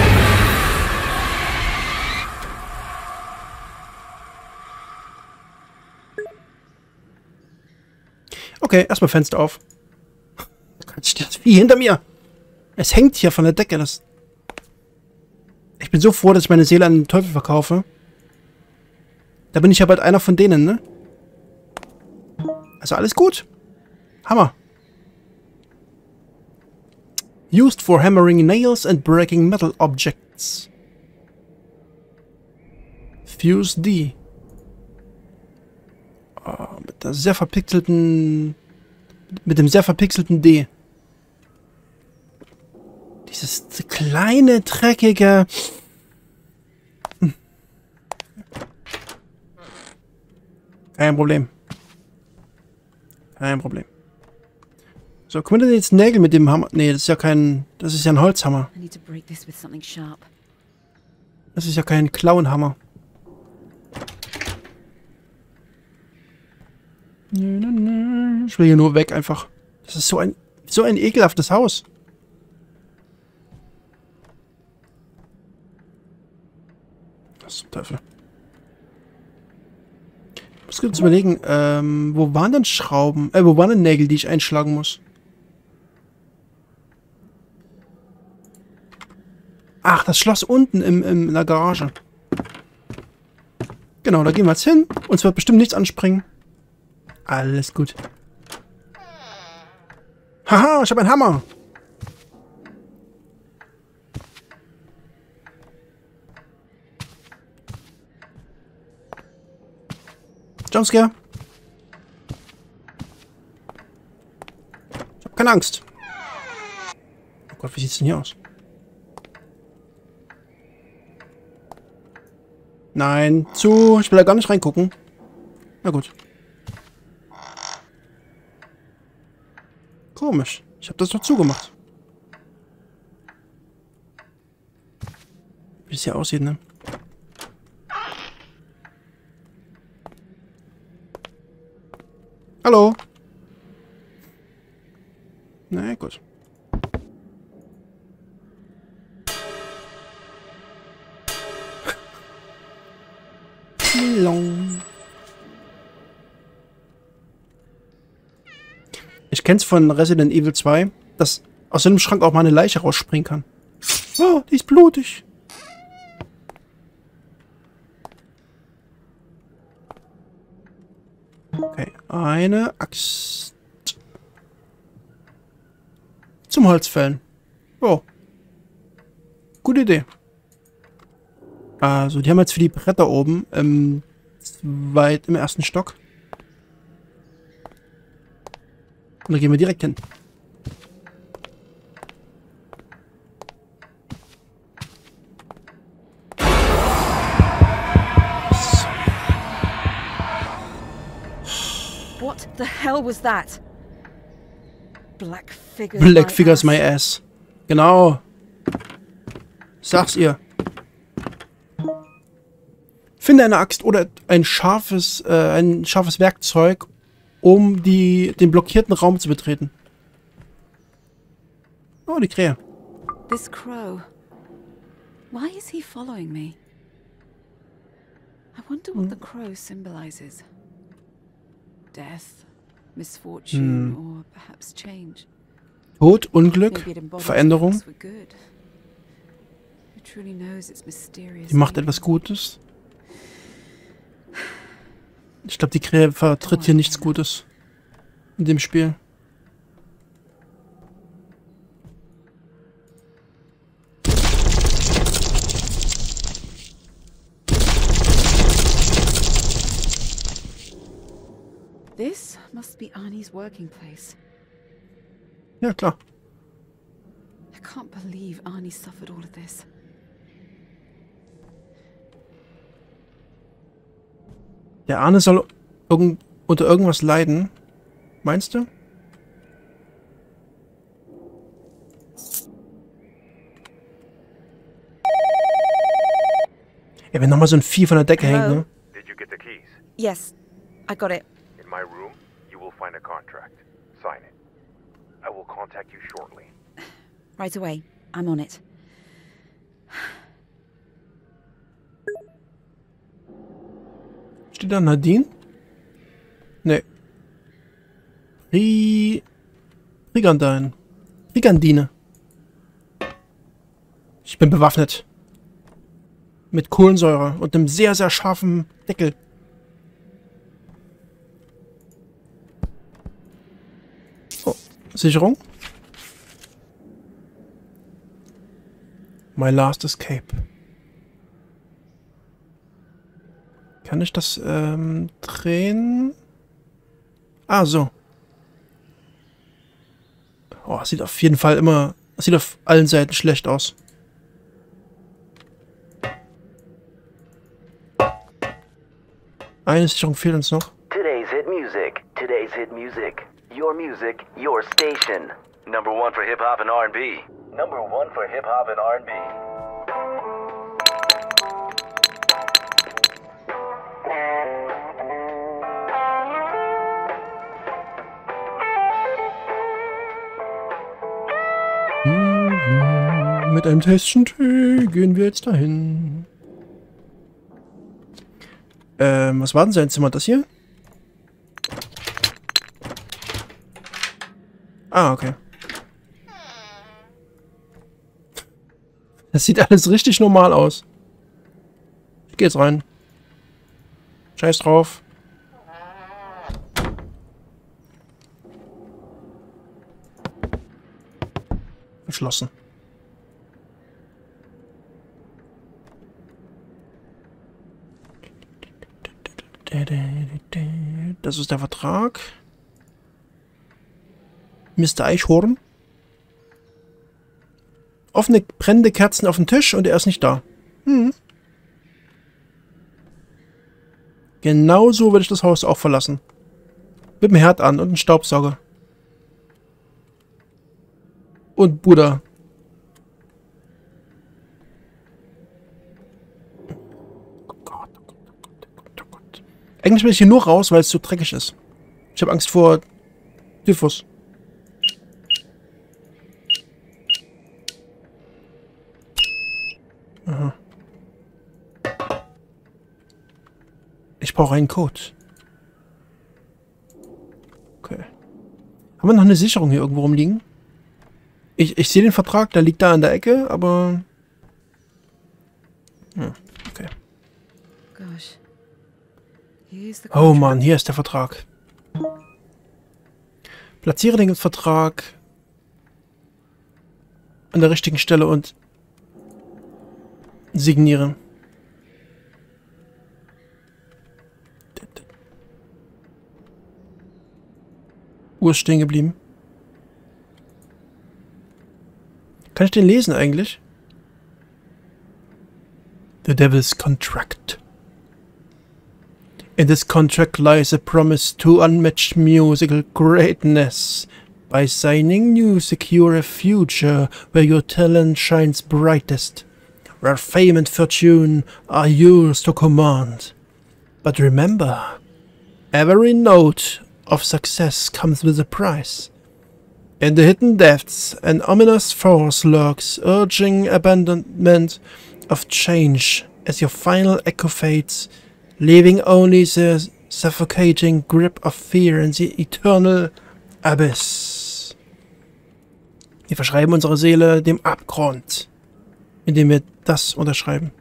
Okay, erstmal Fenster auf. Das Vieh hinter mir. Es hängt hier von der Decke. Ich bin so froh, dass ich meine Seele an den Teufel verkaufe. Da bin ich ja bald einer von denen, ne? Also alles gut. Hammer. Used for hammering nails and breaking metal objects. Fuse D. Oh, mit dem sehr verpixelten D. Dieses kleine, dreckige... Kein Problem. Kein Problem. So, können wir denn jetzt Nägel mit dem Hammer... Nee, das ist ja kein... Das ist ja ein Holzhammer. I need to break this with something sharp. Das ist ja kein Klauenhammer. Ich will hier nur weg einfach. Das ist so ein ekelhaftes Haus. Was zum Teufel? Ich muss kurz überlegen, wo waren denn Schrauben? Wo waren denn Nägel, die ich einschlagen muss? Ach, das Schloss unten in der Garage. Genau, da gehen wir jetzt hin. Uns wird bestimmt nichts anspringen. Alles gut. Haha, ich habe einen Hammer. Jumpscare. Ich habe keine Angst. Oh Gott, wie sieht's denn hier aus? Nein, zu. Ich will da gar nicht reingucken. Na gut. Komisch. Ich habe das doch zugemacht. Wie es hier aussieht, ne? Hallo? Na gut. Ich kenn's von Resident Evil 2, dass aus einem Schrank auch mal eine Leiche rausspringen kann. Oh, die ist blutig. Okay, eine Axt. Zum Holzfällen. Oh. Gute Idee. Also, die haben jetzt für die Bretter oben im ersten Stock. Und da gehen wir direkt hin. What the hell was that? Black Figures my ass. Genau. Sag's ihr. Finde eine Axt oder ein scharfes Werkzeug, um den blockierten Raum zu betreten. Oh, die Krähe. This crow. Why is he following me? I wonder what the crow symbolizes. Death, misfortune, or perhaps change. Tod, Unglück, Veränderung. Die macht etwas Gutes. Ich glaube, die Krähe vertritt hier nichts Gutes in dem Spiel. This must be Arnie's working place. Ja, klar. I can't believe Arnie suffered all of this. Der Arne soll unter irgendwas leiden. Meinst du? Ja, wenn nochmal so ein Vieh von der Decke hängt, ne? Did you get the keys? Yes, I got it. In my room, you will find a contract. Sign it. I will contact you shortly. Right away. I'm on it. Steht da Nadine? Nee. Brigandine. Ich bin bewaffnet. Mit Kohlensäure und einem sehr, sehr scharfen Deckel. Oh, Sicherung. My last escape. Kann ich das drehen? Ah, so. Oh, sieht auf jeden Fall immer... Sieht auf allen Seiten schlecht aus. Eine Sicherung fehlt uns noch. Today's hit music. Today's hit music. your music, your station. Number 1 for hip-hop and R&B. Number 1 for hip-hop and R&B. Mit einem Tässchen Tee gehen wir jetzt dahin. Was war denn sein Zimmer? Das hier? Ah, okay. Das sieht alles richtig normal aus. Ich geh jetzt rein. Scheiß drauf. Verschlossen. Das ist der Vertrag. Mr. Eichhorn. Offene, brennende Kerzen auf dem Tisch und er ist nicht da. Genauso würde ich das Haus auch verlassen. Mit dem Herd an und einem Staubsauger. Und Buddha. Oh Gott, oh Gott, oh Gott, oh Gott, oh Gott. Eigentlich will ich hier nur raus, weil es so dreckig ist. Ich habe Angst vor Typhus. Aha. Ich brauche einen Code. Okay. Haben wir noch eine Sicherung hier irgendwo rumliegen? Ich sehe den Vertrag, der liegt da in der Ecke, aber... okay. Oh Mann, hier ist der Vertrag. Platziere den Vertrag an der richtigen Stelle und signiere. Uhr ist stehen geblieben. Kann ich den lesen eigentlich? The Devil's Contract. In this contract lies a promise to unmatched musical greatness. By signing, you secure a future where your talent shines brightest, where fame and fortune are yours to command. But remember, every note of success comes with a price. In the hidden depths, an ominous force lurks, urging abandonment of change as your final echo fades, leaving only the suffocating grip of fear in the eternal abyss. Wir verschreiben unsere Seele dem Abgrund, indem wir das unterschreiben.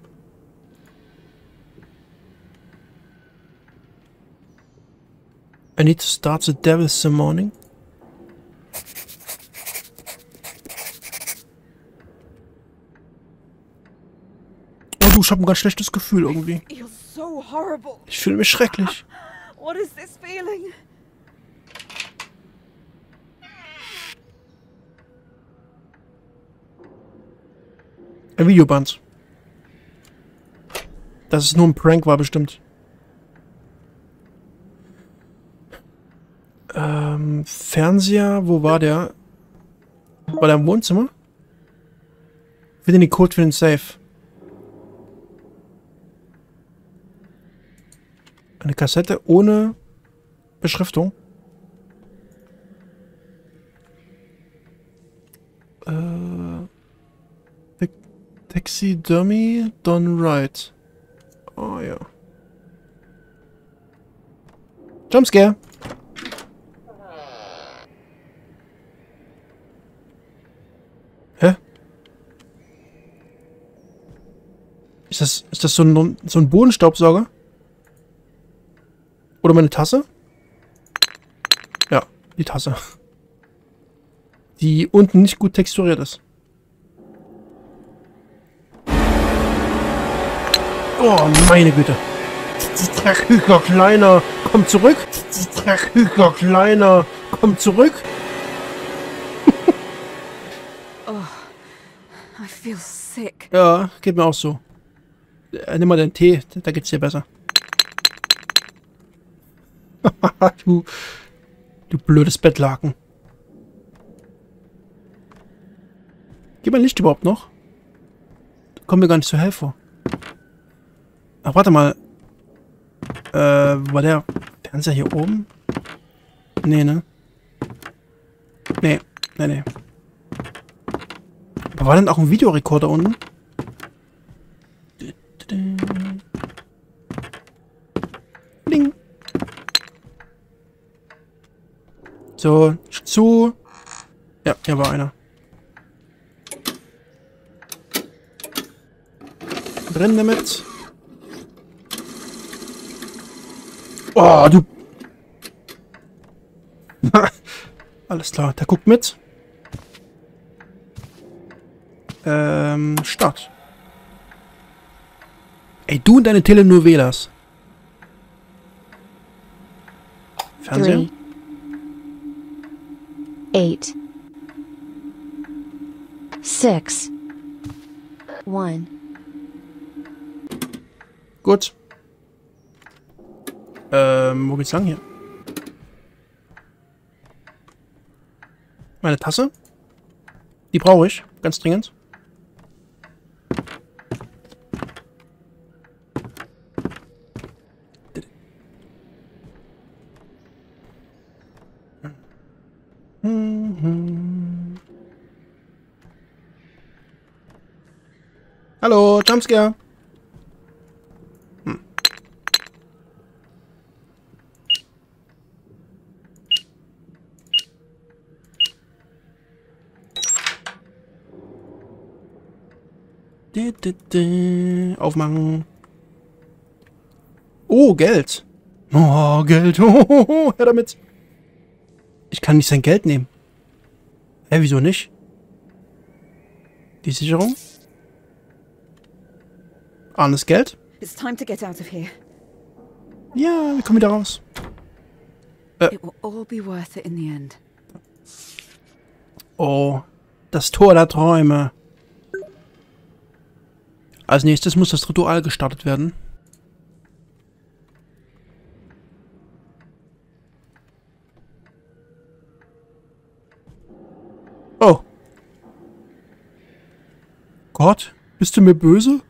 I need to start the devil summoning. Oh du, ich habe ein ganz schlechtes Gefühl irgendwie. Ich fühle mich schrecklich. What is this feeling? Ein Videoband. Dass es nur ein Prank war, bestimmt. Fernseher, wo war der? War der im Wohnzimmer? Ich will den Code für den Safe. Eine Kassette ohne Beschriftung. Taxidermy done right. Oh ja. Jumpscare. Hä? Ist das so ein Bodenstaubsauger? Oder meine Tasse? Ja, die Tasse. Die unten nicht gut texturiert ist. Oh, meine Güte. Dreckiger Kleiner, komm zurück. Dreckiger Kleiner, komm zurück. Oh, I feel sick. Ja, geht mir auch so. Nimm mal den Tee, da geht's dir besser. Du blödes Bettlaken. Geht mein Licht überhaupt noch? Kommt mir gar nicht so hell vor. Ach, warte mal. War der Fernseher hier oben? Nee, ne? Nee. Aber war denn auch ein Videorekorder unten? Bling. So, zu. Ja, hier war einer. Brennen damit. Oh, du. Alles klar, der guckt mit. Start. Ey, du und deine Telenovelas. Fernseher? 3, 8, 6, 1. Gut. Wo geht's lang hier? Meine Tasse? Die brauche ich, ganz dringend. Hallo, Jumpscare. Aufmachen. Oh, Geld. Oh, Geld. Oh, her damit. Ich kann nicht sein Geld nehmen. Hä, wieso nicht? Die Sicherung? Arnes Geld? It's time to get out of here. Ja, wir kommen wieder raus. It will all be worth it in the end. Oh, das Tor der Träume. Als nächstes muss das Ritual gestartet werden. Oh. Gott, bist du mir böse?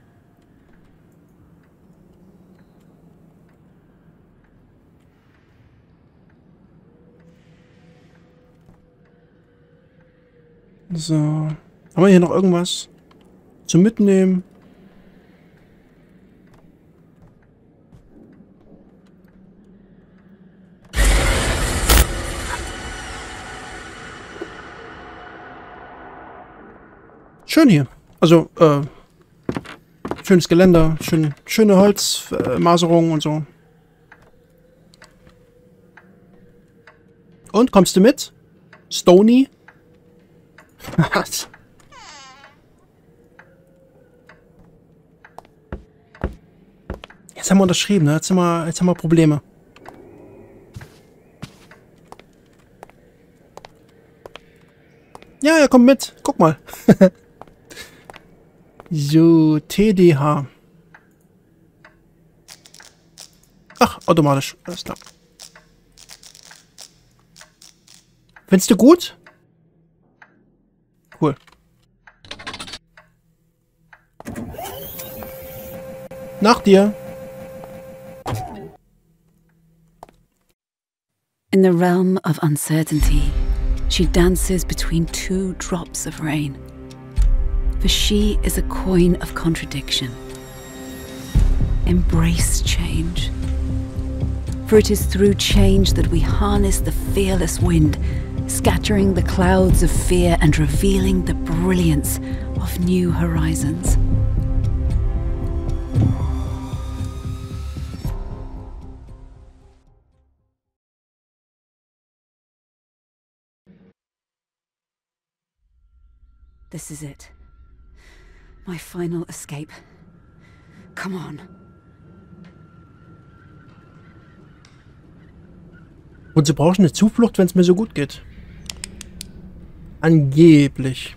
So. Haben wir hier noch irgendwas zum Mitnehmen? Schön hier. Also, schönes Geländer, schöne Holzmaserung und so. Und, kommst du mit? Stony? Was? Jetzt haben wir unterschrieben, ne? Jetzt haben wir Probleme. Ja, komm mit. Guck mal. So, TDH. Ach, automatisch. Alles klar. Findest du gut? Cool. Nach dir. In the realm of uncertainty, she dances between two drops of rain. For she is a coin of contradiction. Embrace change. For it is through change that we harness the fearless wind, scattering the clouds of fear and revealing the brilliance of new horizons. This is it. My final escape. Come on. Und sie brauchen eine Zuflucht, wenn es mir so gut geht. Angeblich.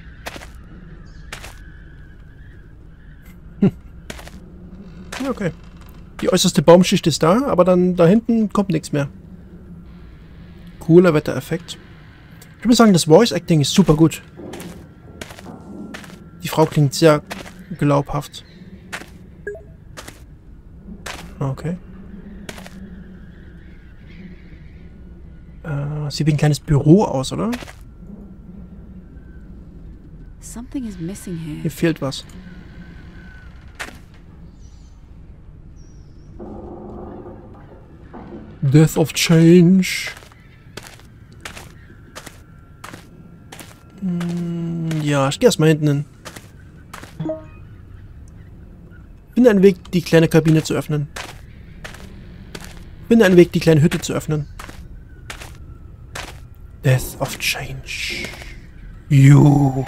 Okay. Die äußerste Baumschicht ist da, aber dann da hinten kommt nichts mehr. Cooler Wettereffekt. Ich würde sagen, das Voice Acting ist super gut. Die Frau klingt sehr glaubhaft. Okay. Sieht wie ein kleines Büro aus, oder? Something is missing here. Hier fehlt was. Death of Change. Ja, ich gehe erstmal hinten hin. Finde einen Weg, die kleine Kabine zu öffnen. Finde einen Weg, die kleine Hütte zu öffnen. Death of Change. You.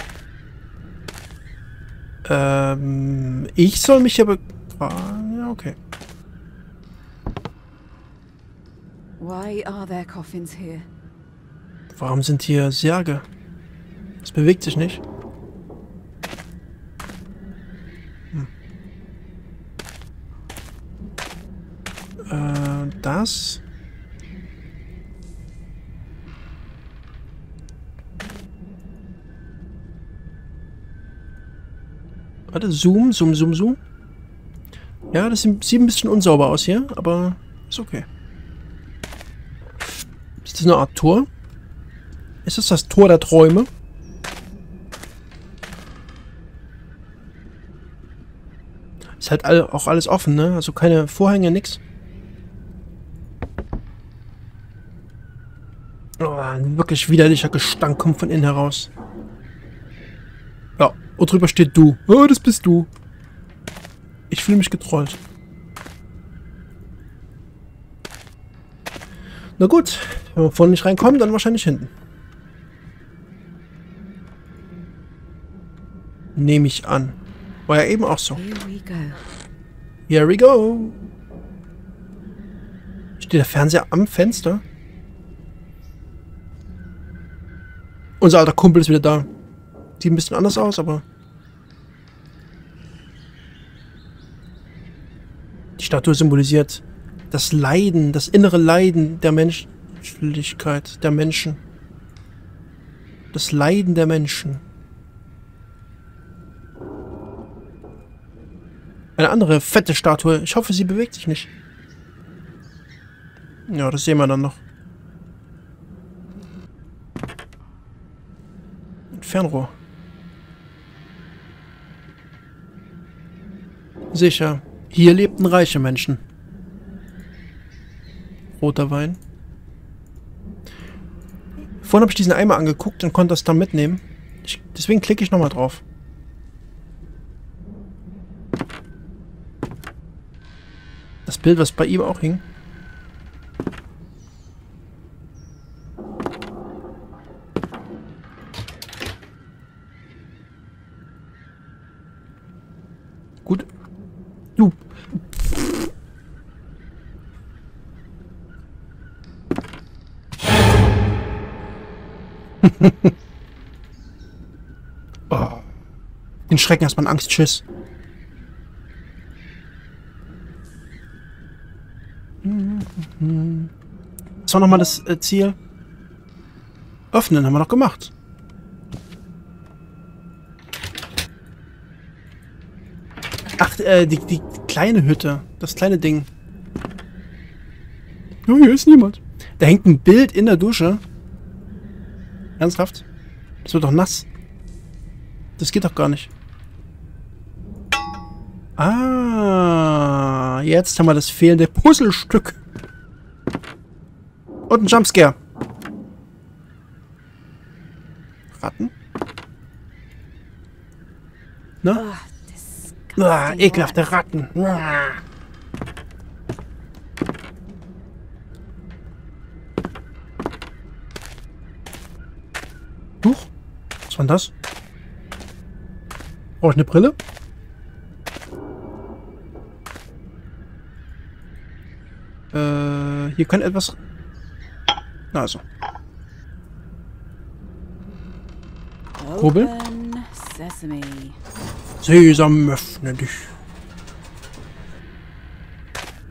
Ich soll mich aber... Ja, okay. Why are there coffins here? Warum sind hier Särge? Es bewegt sich nicht. Das. Warte, zoom. Ja, das sieht ein bisschen unsauber aus hier, aber ist okay. Ist das eine Art Tor? Ist das das Tor der Träume? Ist halt auch alles offen, ne? Also keine Vorhänge, nix. Oh, ein wirklich widerlicher Gestank kommt von innen heraus. Ja, und drüber steht du. Oh, das bist du. Ich fühle mich getrollt. Na gut, wenn wir vorne nicht reinkommen, dann wahrscheinlich hinten. Nehme ich an. War ja eben auch so. Here we go. Here we go. Steht der Fernseher am Fenster? Unser alter Kumpel ist wieder da. Sieht ein bisschen anders aus, aber... Die Statue symbolisiert das Leiden, das innere Leiden der Menschlichkeit, der Menschen. Das Leiden der Menschen. Eine andere fette Statue. Ich hoffe, sie bewegt sich nicht. Ja, das sehen wir dann noch. Ein Fernrohr. Sicher. Hier lebten reiche Menschen. Roter Wein. Vorhin habe ich diesen Eimer angeguckt und konnte das dann mitnehmen. Deswegen klicke ich nochmal drauf. Das Bild, was bei ihm auch hing. Gut. Du. Oh. Den Schrecken erstmal Angst, tschüss. Das war nochmal das Ziel. Öffnen haben wir noch gemacht. Ach, die kleine Hütte. Das kleine Ding. Oh, hier ist niemand. Da hängt ein Bild in der Dusche. Ernsthaft? Das wird doch nass. Das geht doch gar nicht. Ah, jetzt haben wir das fehlende Puzzlestück. Und ein Jumpscare. Ratten? Ne? Ah, ekelhafte Ratten. Ah. Huch. Was war denn das? Brauche ich eine Brille? Hier kann etwas... Also. Kurbel? Sesam, öffne dich.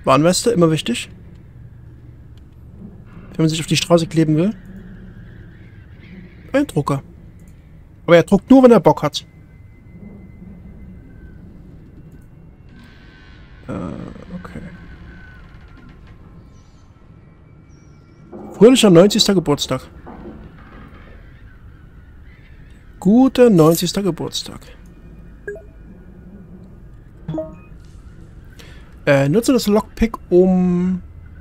Warnweste, immer wichtig. Wenn man sich auf die Straße kleben will. Ein Drucker. Aber er druckt nur, wenn er Bock hat. Okay. Fröhlicher 90. Geburtstag. Guter 90. Geburtstag. Nutze das Lockpick, um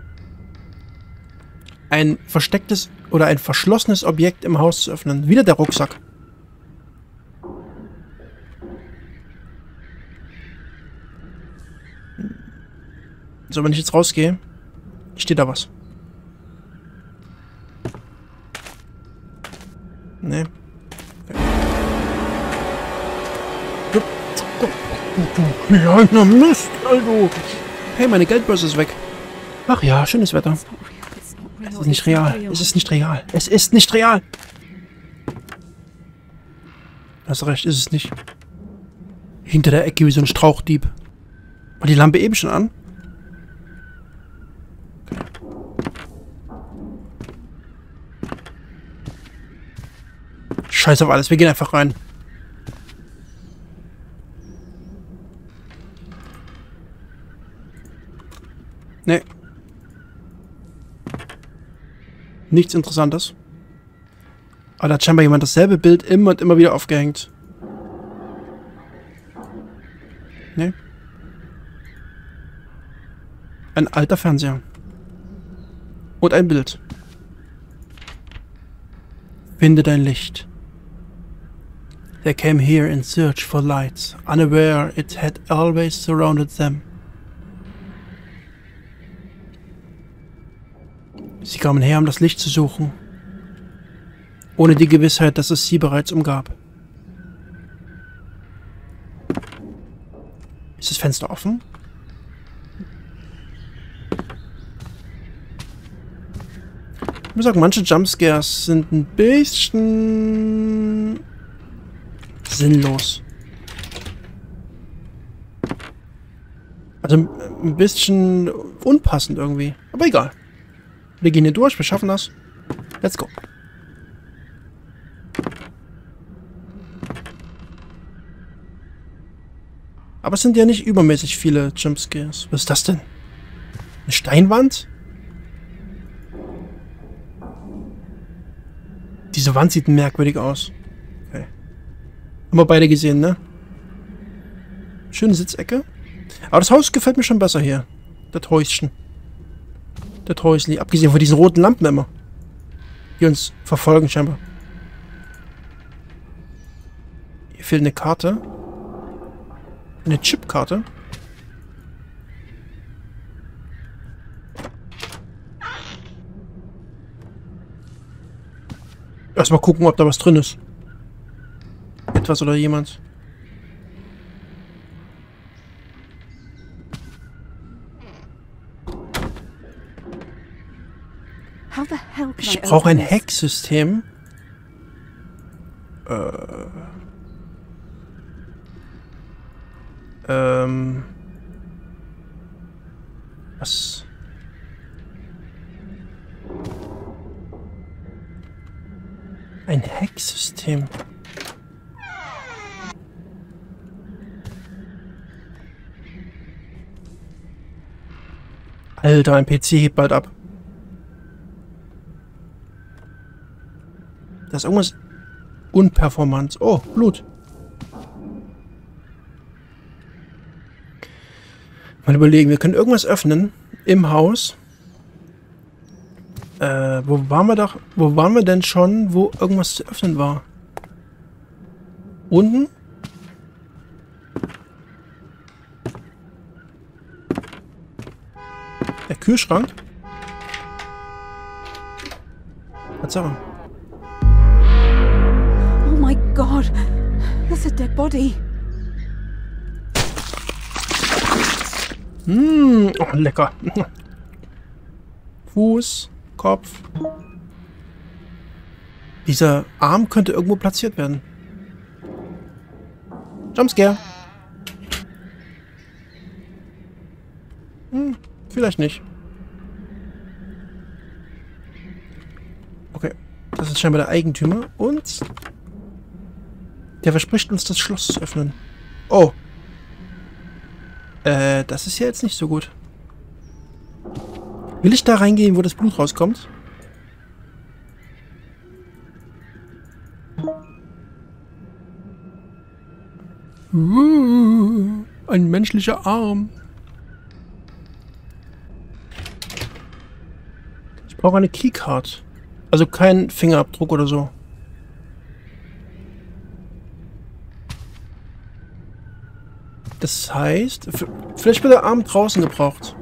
ein verstecktes oder ein verschlossenes Objekt im Haus zu öffnen. Wieder der Rucksack. So, wenn ich jetzt rausgehe, steht da was. Nee. Okay. Ja, Mist, also. Hey, meine Geldbörse ist weg. Ach ja, schönes Wetter. Es ist nicht real. Es ist nicht real. Es ist nicht real. Hast recht, ist es nicht. Hinter der Ecke wie so ein Strauchdieb. War die Lampe eben schon an? Scheiß auf alles, wir gehen einfach rein. Nee. Nichts Interessantes. Aber da hat scheinbar jemand dasselbe Bild immer und immer wieder aufgehängt. Nee. Ein alter Fernseher. Und ein Bild. Finde dein Licht. They came here in search for light, unaware it had always surrounded them. Sie kamen her, um das Licht zu suchen, ohne die Gewissheit, dass es sie bereits umgab. Ist das Fenster offen? Ich muss sagen, manche Jumpscares sind ein bisschen sinnlos. Also ein bisschen unpassend irgendwie. Aber egal. Wir gehen hier durch, wir schaffen das. Let's go. Aber es sind ja nicht übermäßig viele Jumpscares. Was ist das denn? Eine Steinwand? Diese Wand sieht merkwürdig aus. Okay. Haben wir beide gesehen, ne? Schöne Sitzecke. Aber das Haus gefällt mir schon besser hier. Das Häuschen. Das Häusli. Abgesehen von diesen roten Lampen immer. Die uns verfolgen scheinbar. Hier fehlt eine Karte. Eine Chipkarte. Erstmal gucken, ob da was drin ist. Etwas oder jemand. Ich brauche ein Hacksystem. Was? Ein Hacksystem. Alter, ein PC hebt bald ab. Da ist irgendwas unperformant. Oh, Blut. Mal überlegen, wir können irgendwas öffnen im Haus. Wo waren wir denn schon, wo irgendwas zu öffnen war? Unten? Der Kühlschrank? Tatsache. Oh my God, that's a dead body. Oh, lecker. Fuß, Kopf. Dieser Arm könnte irgendwo platziert werden. Jumpscare. Vielleicht nicht. Okay. Das ist scheinbar der Eigentümer. Und der verspricht uns, das Schloss zu öffnen. Oh. Das ist ja jetzt nicht so gut. Will ich da reingehen, wo das Blut rauskommt? Ein menschlicher Arm. Ich brauche eine Keycard. Also kein Fingerabdruck oder so. Das heißt, vielleicht wird der Arm draußen gebraucht.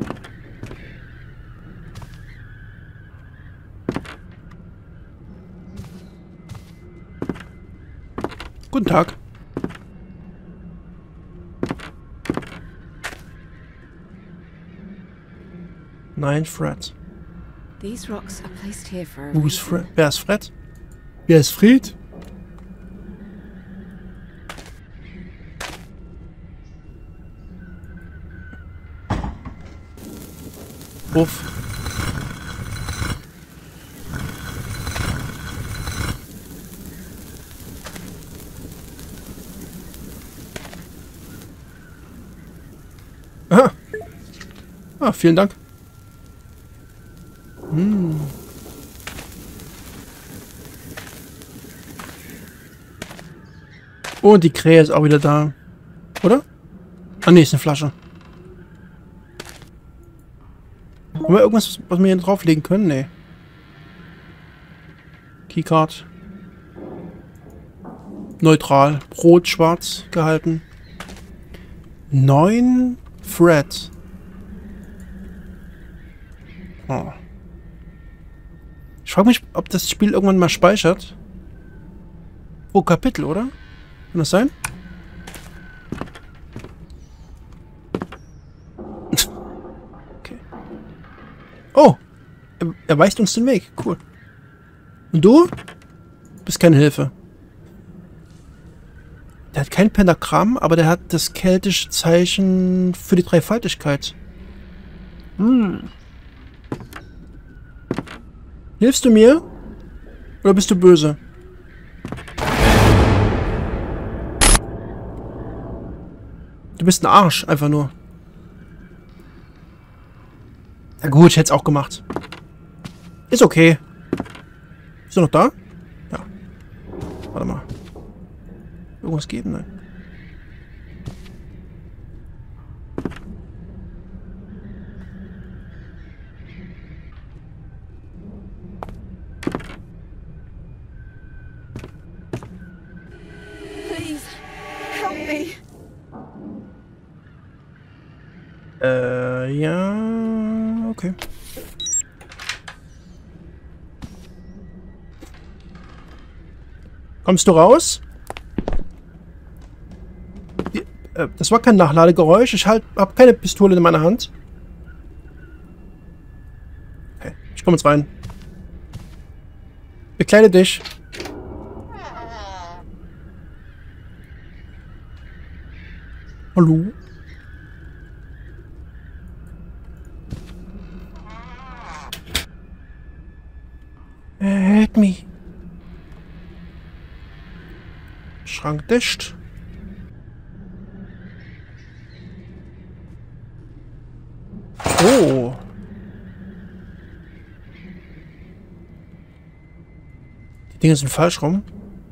Guten Tag. Nein, Fred. These rocks are placed here for a Wo ist reason. Fred? Wer ist Fred? Wer ist Fred? Uff. Aha. Ah, vielen Dank. Und die Krähe ist auch wieder da. Oder? Ah, ne, ist eine Flasche. Haben wir irgendwas, was wir hier drauflegen können? Nee. Keycard. Neutral. Rot, schwarz gehalten. 9 Fred. Oh. Ich frage mich, ob das Spiel irgendwann mal speichert. Pro Kapitel, oder? Kann das sein? Okay. Oh! Er weist uns den Weg. Cool. Und du? Bist keine Hilfe. Der hat kein Pentagramm, aber der hat das keltische Zeichen für die Dreifaltigkeit. Hilfst du mir? Oder bist du böse? Du bist ein Arsch, einfach nur. Na gut, ich hätte es auch gemacht. Ist okay. Bist du noch da? Ja. Warte mal. Irgendwas geben? Nein. Please, help me. Ja, okay. Kommst du raus? Das war kein Nachladegeräusch. Ich habe keine Pistole in meiner Hand. Okay, ich komme jetzt rein. Bekleide dich. Hallo? Help me. Schrank dicht. Oh. Die Dinge sind falsch rum.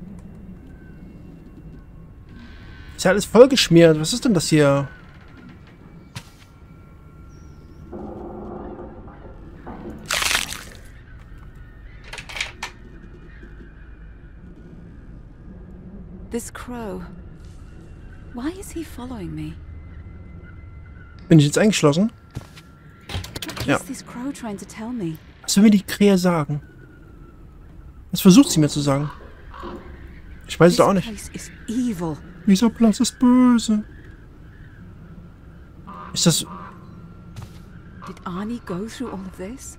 Ist ja alles vollgeschmiert. Was ist denn das hier? This crow. Why is he following me? Bin ich jetzt eingeschlossen? What Ja. is this crow trying to tell me? Was will mir die Krähe sagen? Was versucht sie mir zu sagen? Ich weiß es This auch nicht. place is evil. Dieser Platz ist böse. Ist das... Did Arnie go through all of this?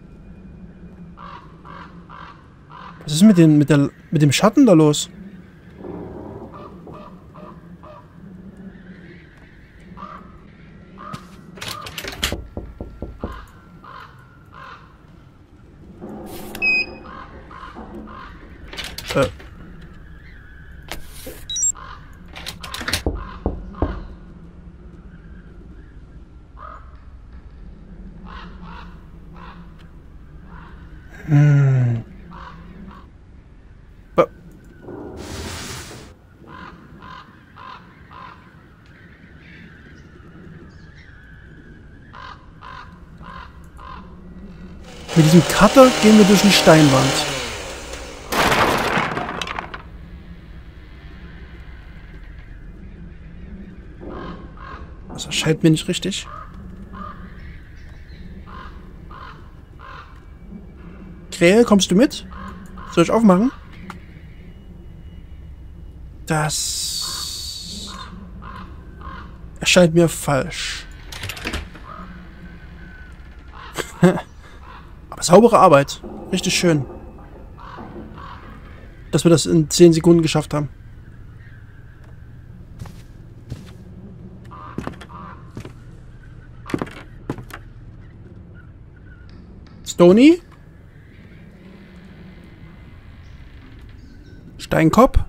Was ist mit dem Schatten da los? Mit diesem Cutter gehen wir durch eine Steinwand. Das erscheint mir nicht richtig. Krähe, kommst du mit? Soll ich aufmachen? Das erscheint mir falsch. Aber saubere Arbeit. Richtig schön. Dass wir das in 10 Sekunden geschafft haben. Stony? Steinkopf?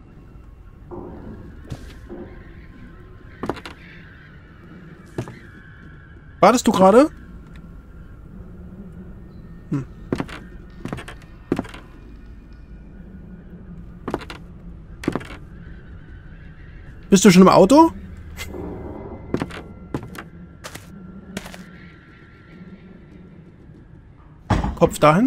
Wartest du gerade? Bist du schon im Auto? Kopf dahin.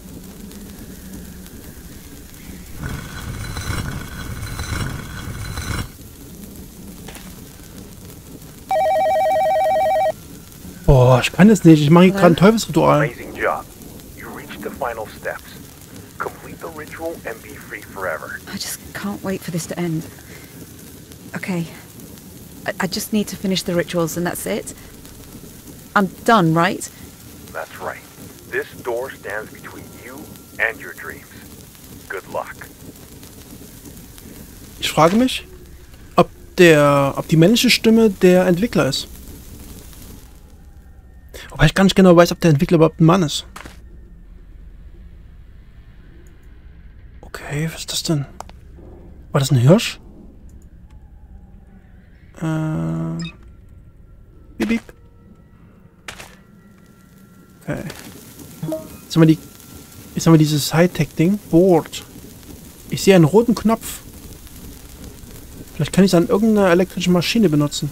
Boah, ich kann es nicht. Ich mache hier gerade ein Teufelsritual. Amazing job. You reached the final steps. Complete the ritual and be free forever. I just can't wait for this to end. Okay. I just need to finish the rituals and that's it. I'm done, right? That's right. This door stands between you and your dreams. Good luck. Ich frage mich, ob die männliche Stimme der Entwickler ist. Wobei ich gar nicht genau weiß, ob der Entwickler überhaupt ein Mann ist. Okay, was ist das denn? War das ein Hirsch? Piep, piep. Okay. Jetzt haben wir dieses Hightech-Ding. Board. Ich sehe einen roten Knopf. Vielleicht kann ich es an irgendeiner elektrischen Maschine benutzen.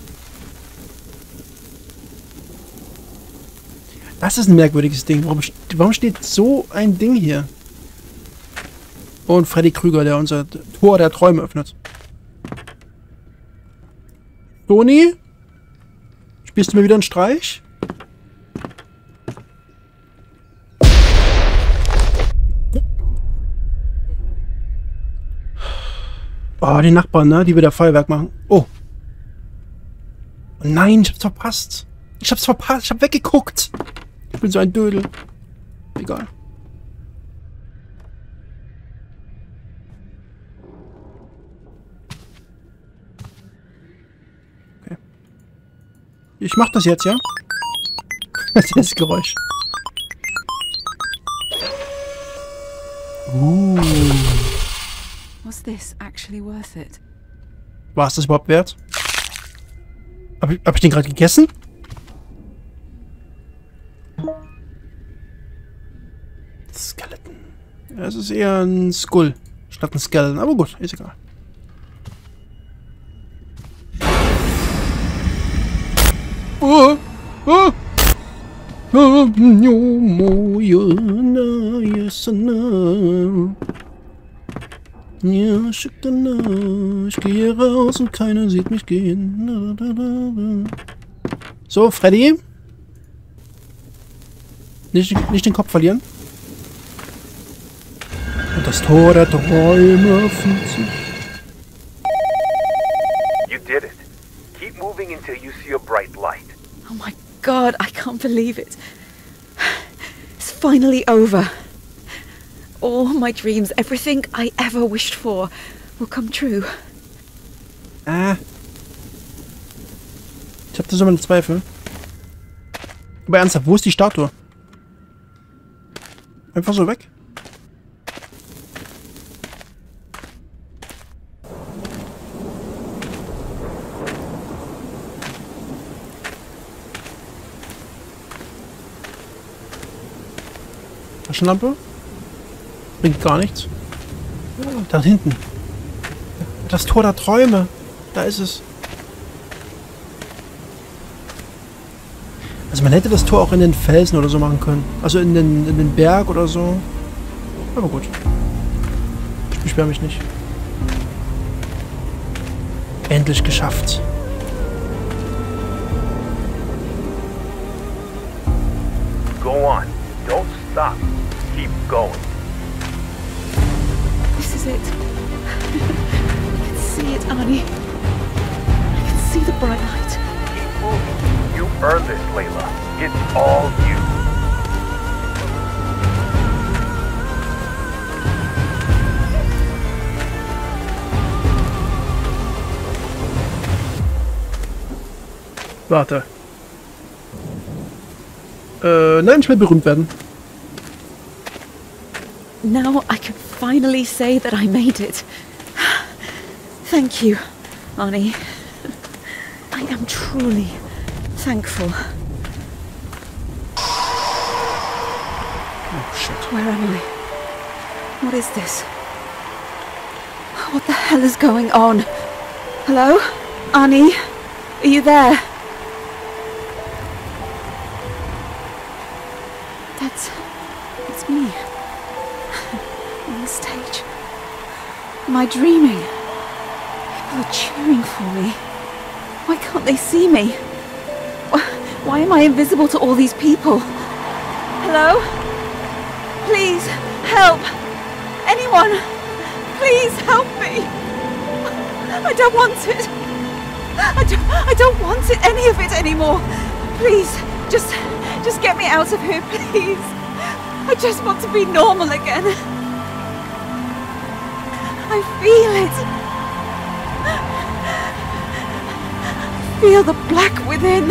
Das ist ein merkwürdiges Ding. Warum steht so ein Ding hier? Und Freddy Krüger, der unser Tor der Träume öffnet. Toni? Spielst du mir wieder einen Streich? Oh, die Nachbarn, ne? Die wieder Feuerwerk machen. Oh. Nein, ich hab's verpasst. Ich hab weggeguckt. Ich bin so ein Dödel. Egal. Okay. Ich mach das jetzt, ja? Das ist das Geräusch. Was this actually worth it? War es das überhaupt wert? Hab ich den gerade gegessen? Skeleton. Ja, es ist eher ein Skull statt ein Skeleton, aber gut, ist egal. Oh, oh. Oh, ja, schick danach. Ich gehe raus und keiner sieht mich gehen. So, Freddy. Nicht den Kopf verlieren. Und das Tor der Träume öffnet sich. You did it. Keep moving until you see a bright light. Oh my god, I can't believe it. It's finally over. All my dreams, everything I ever wished for, will come true. Ich hab da so meine Zweifel. Aber ernsthaft, wo ist die Statue? Einfach so weg? Taschenlampe? Bringt gar nichts. Da hinten. Das Tor der Träume. Da ist es. Also man hätte das Tor auch in den Felsen oder so machen können. Also in den Berg oder so. Aber gut. Ich beschwere mich nicht. Endlich geschafft. Go on. Don't stop. Keep going. This is it. I can see it, Arnie. I can see the bright light. Keep moving. You earned this, Layla. It's all you. Warte. Nein, ich will berühmt werden. Now I can finally say that I made it. Thank you, Arnie. I am truly thankful. Oh, shit. Where am I? What is this? What the hell is going on? Hello? Arnie? Are you there? That's me. On the stage. Am I dreaming? People are cheering for me. Why can't they see me? Why am I invisible to all these people? Hello? Please, help! Anyone! Please help me! I don't want it! I don't want it, any of it anymore! Please, just get me out of here, please! I just want to be normal again! I feel it! I feel the black within!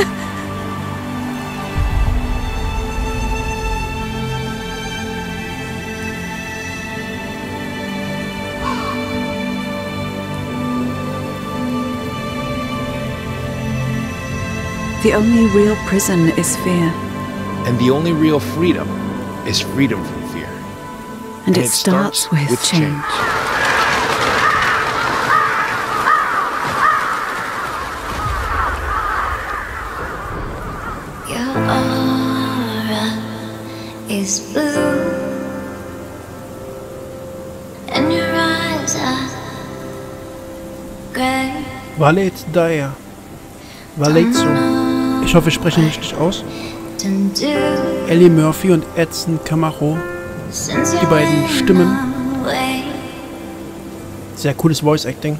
The only real prison is fear. And the only real freedom is freedom from fear. And it starts with change. Your aura is blue, and your eyes are gray. Valet Dyer. Valetzo. Ich hoffe, ich spreche ihn richtig aus. Ellie Murphy und Edson Camacho. Die beiden Stimmen. Sehr cooles Voice Acting.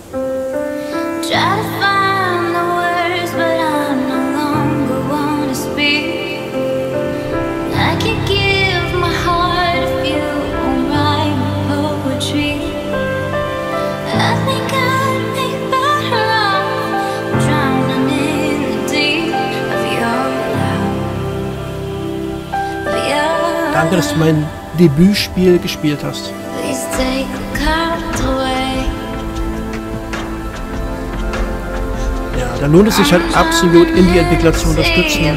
Danke, dass du mein Debütspiel gespielt hast. Ja, da lohnt es sich halt absolut, Indie-Entwickler zu unterstützen.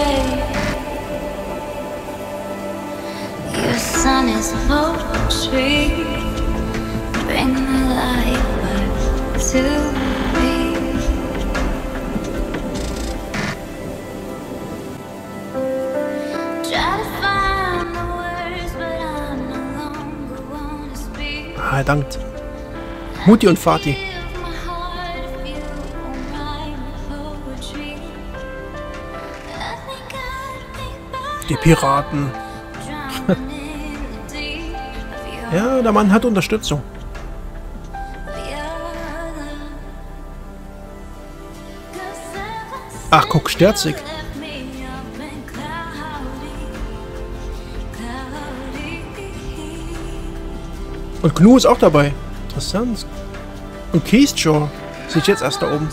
Ah, dankt. Mutti und Vati. Die Piraten. Ja, der Mann hat Unterstützung. Ach, guck, Sterzig. Und Gnu ist auch dabei. Interessant. Und Keyshaw sieht jetzt erst da oben.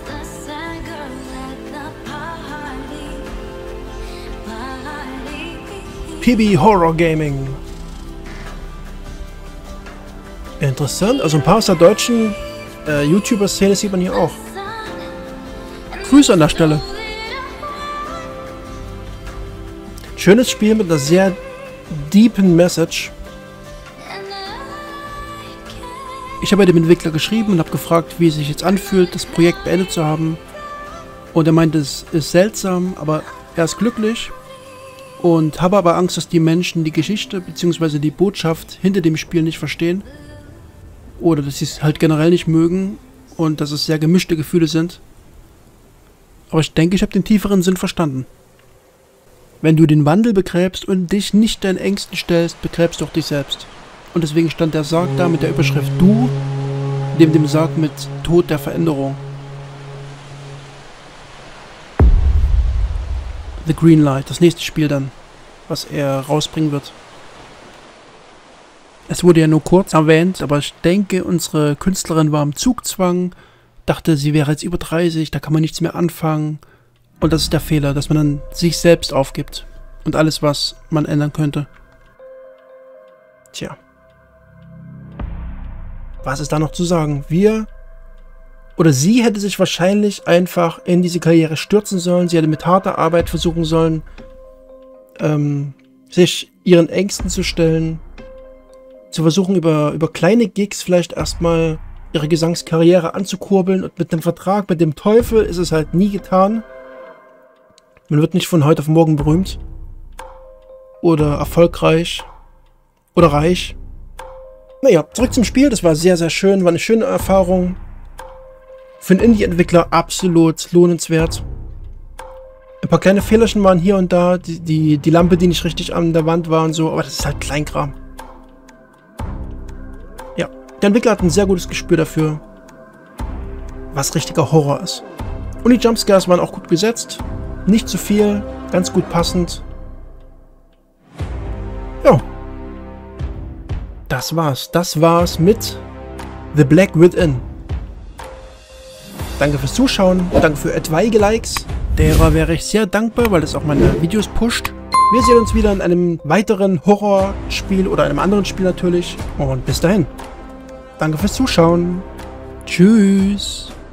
PB Horror Gaming. Interessant. Also ein paar aus der deutschen YouTuber-Szene sieht man hier auch. Grüße an der Stelle. Schönes Spiel mit einer sehr deepen Message. Ich habe dem Entwickler geschrieben und habe gefragt, wie es sich jetzt anfühlt, das Projekt beendet zu haben. Und er meinte, es ist seltsam, aber er ist glücklich. Und habe aber Angst, dass die Menschen die Geschichte bzw. die Botschaft hinter dem Spiel nicht verstehen. Oder dass sie es halt generell nicht mögen und dass es sehr gemischte Gefühle sind. Aber ich denke, ich habe den tieferen Sinn verstanden. Wenn du den Wandel begräbst und dich nicht deinen Ängsten stellst, begräbst du auch dich selbst. Und deswegen stand der Sarg da mit der Überschrift Du, neben dem Sarg mit Tod der Veränderung. The Green Light, das nächste Spiel dann, was er rausbringen wird. Es wurde ja nur kurz erwähnt, aber ich denke, unsere Künstlerin war im Zugzwang, dachte, sie wäre jetzt über 30, da kann man nichts mehr anfangen. Und das ist der Fehler, dass man dann sich selbst aufgibt und alles, was man ändern könnte. Tja. Was ist da noch zu sagen? Sie hätte sich wahrscheinlich einfach in diese Karriere stürzen sollen. Sie hätte mit harter Arbeit versuchen sollen, sich ihren Ängsten zu stellen. Zu versuchen, über kleine Gigs vielleicht erstmal ihre Gesangskarriere anzukurbeln. Und mit einem Vertrag mit dem Teufel ist es halt nie getan. Man wird nicht von heute auf morgen berühmt. Oder erfolgreich. Oder reich. Naja, zurück zum Spiel. Das war sehr, sehr schön. War eine schöne Erfahrung. Für einen Indie-Entwickler absolut lohnenswert. Ein paar kleine Fehlerchen waren hier und da. Die Lampe, die nicht richtig an der Wand war und so. Aber das ist halt Kleinkram. Ja, der Entwickler hat ein sehr gutes Gespür dafür, was richtiger Horror ist. Und die Jumpscares waren auch gut gesetzt. Nicht zu viel. Ganz gut passend. Ja. Das war's. Das war's mit The Black Within. Danke fürs Zuschauen. Danke für etwaige Likes. Derer wäre ich sehr dankbar, weil das auch meine Videos pusht. Wir sehen uns wieder in einem weiteren Horrorspiel oder einem anderen Spiel natürlich. Und bis dahin. Danke fürs Zuschauen. Tschüss.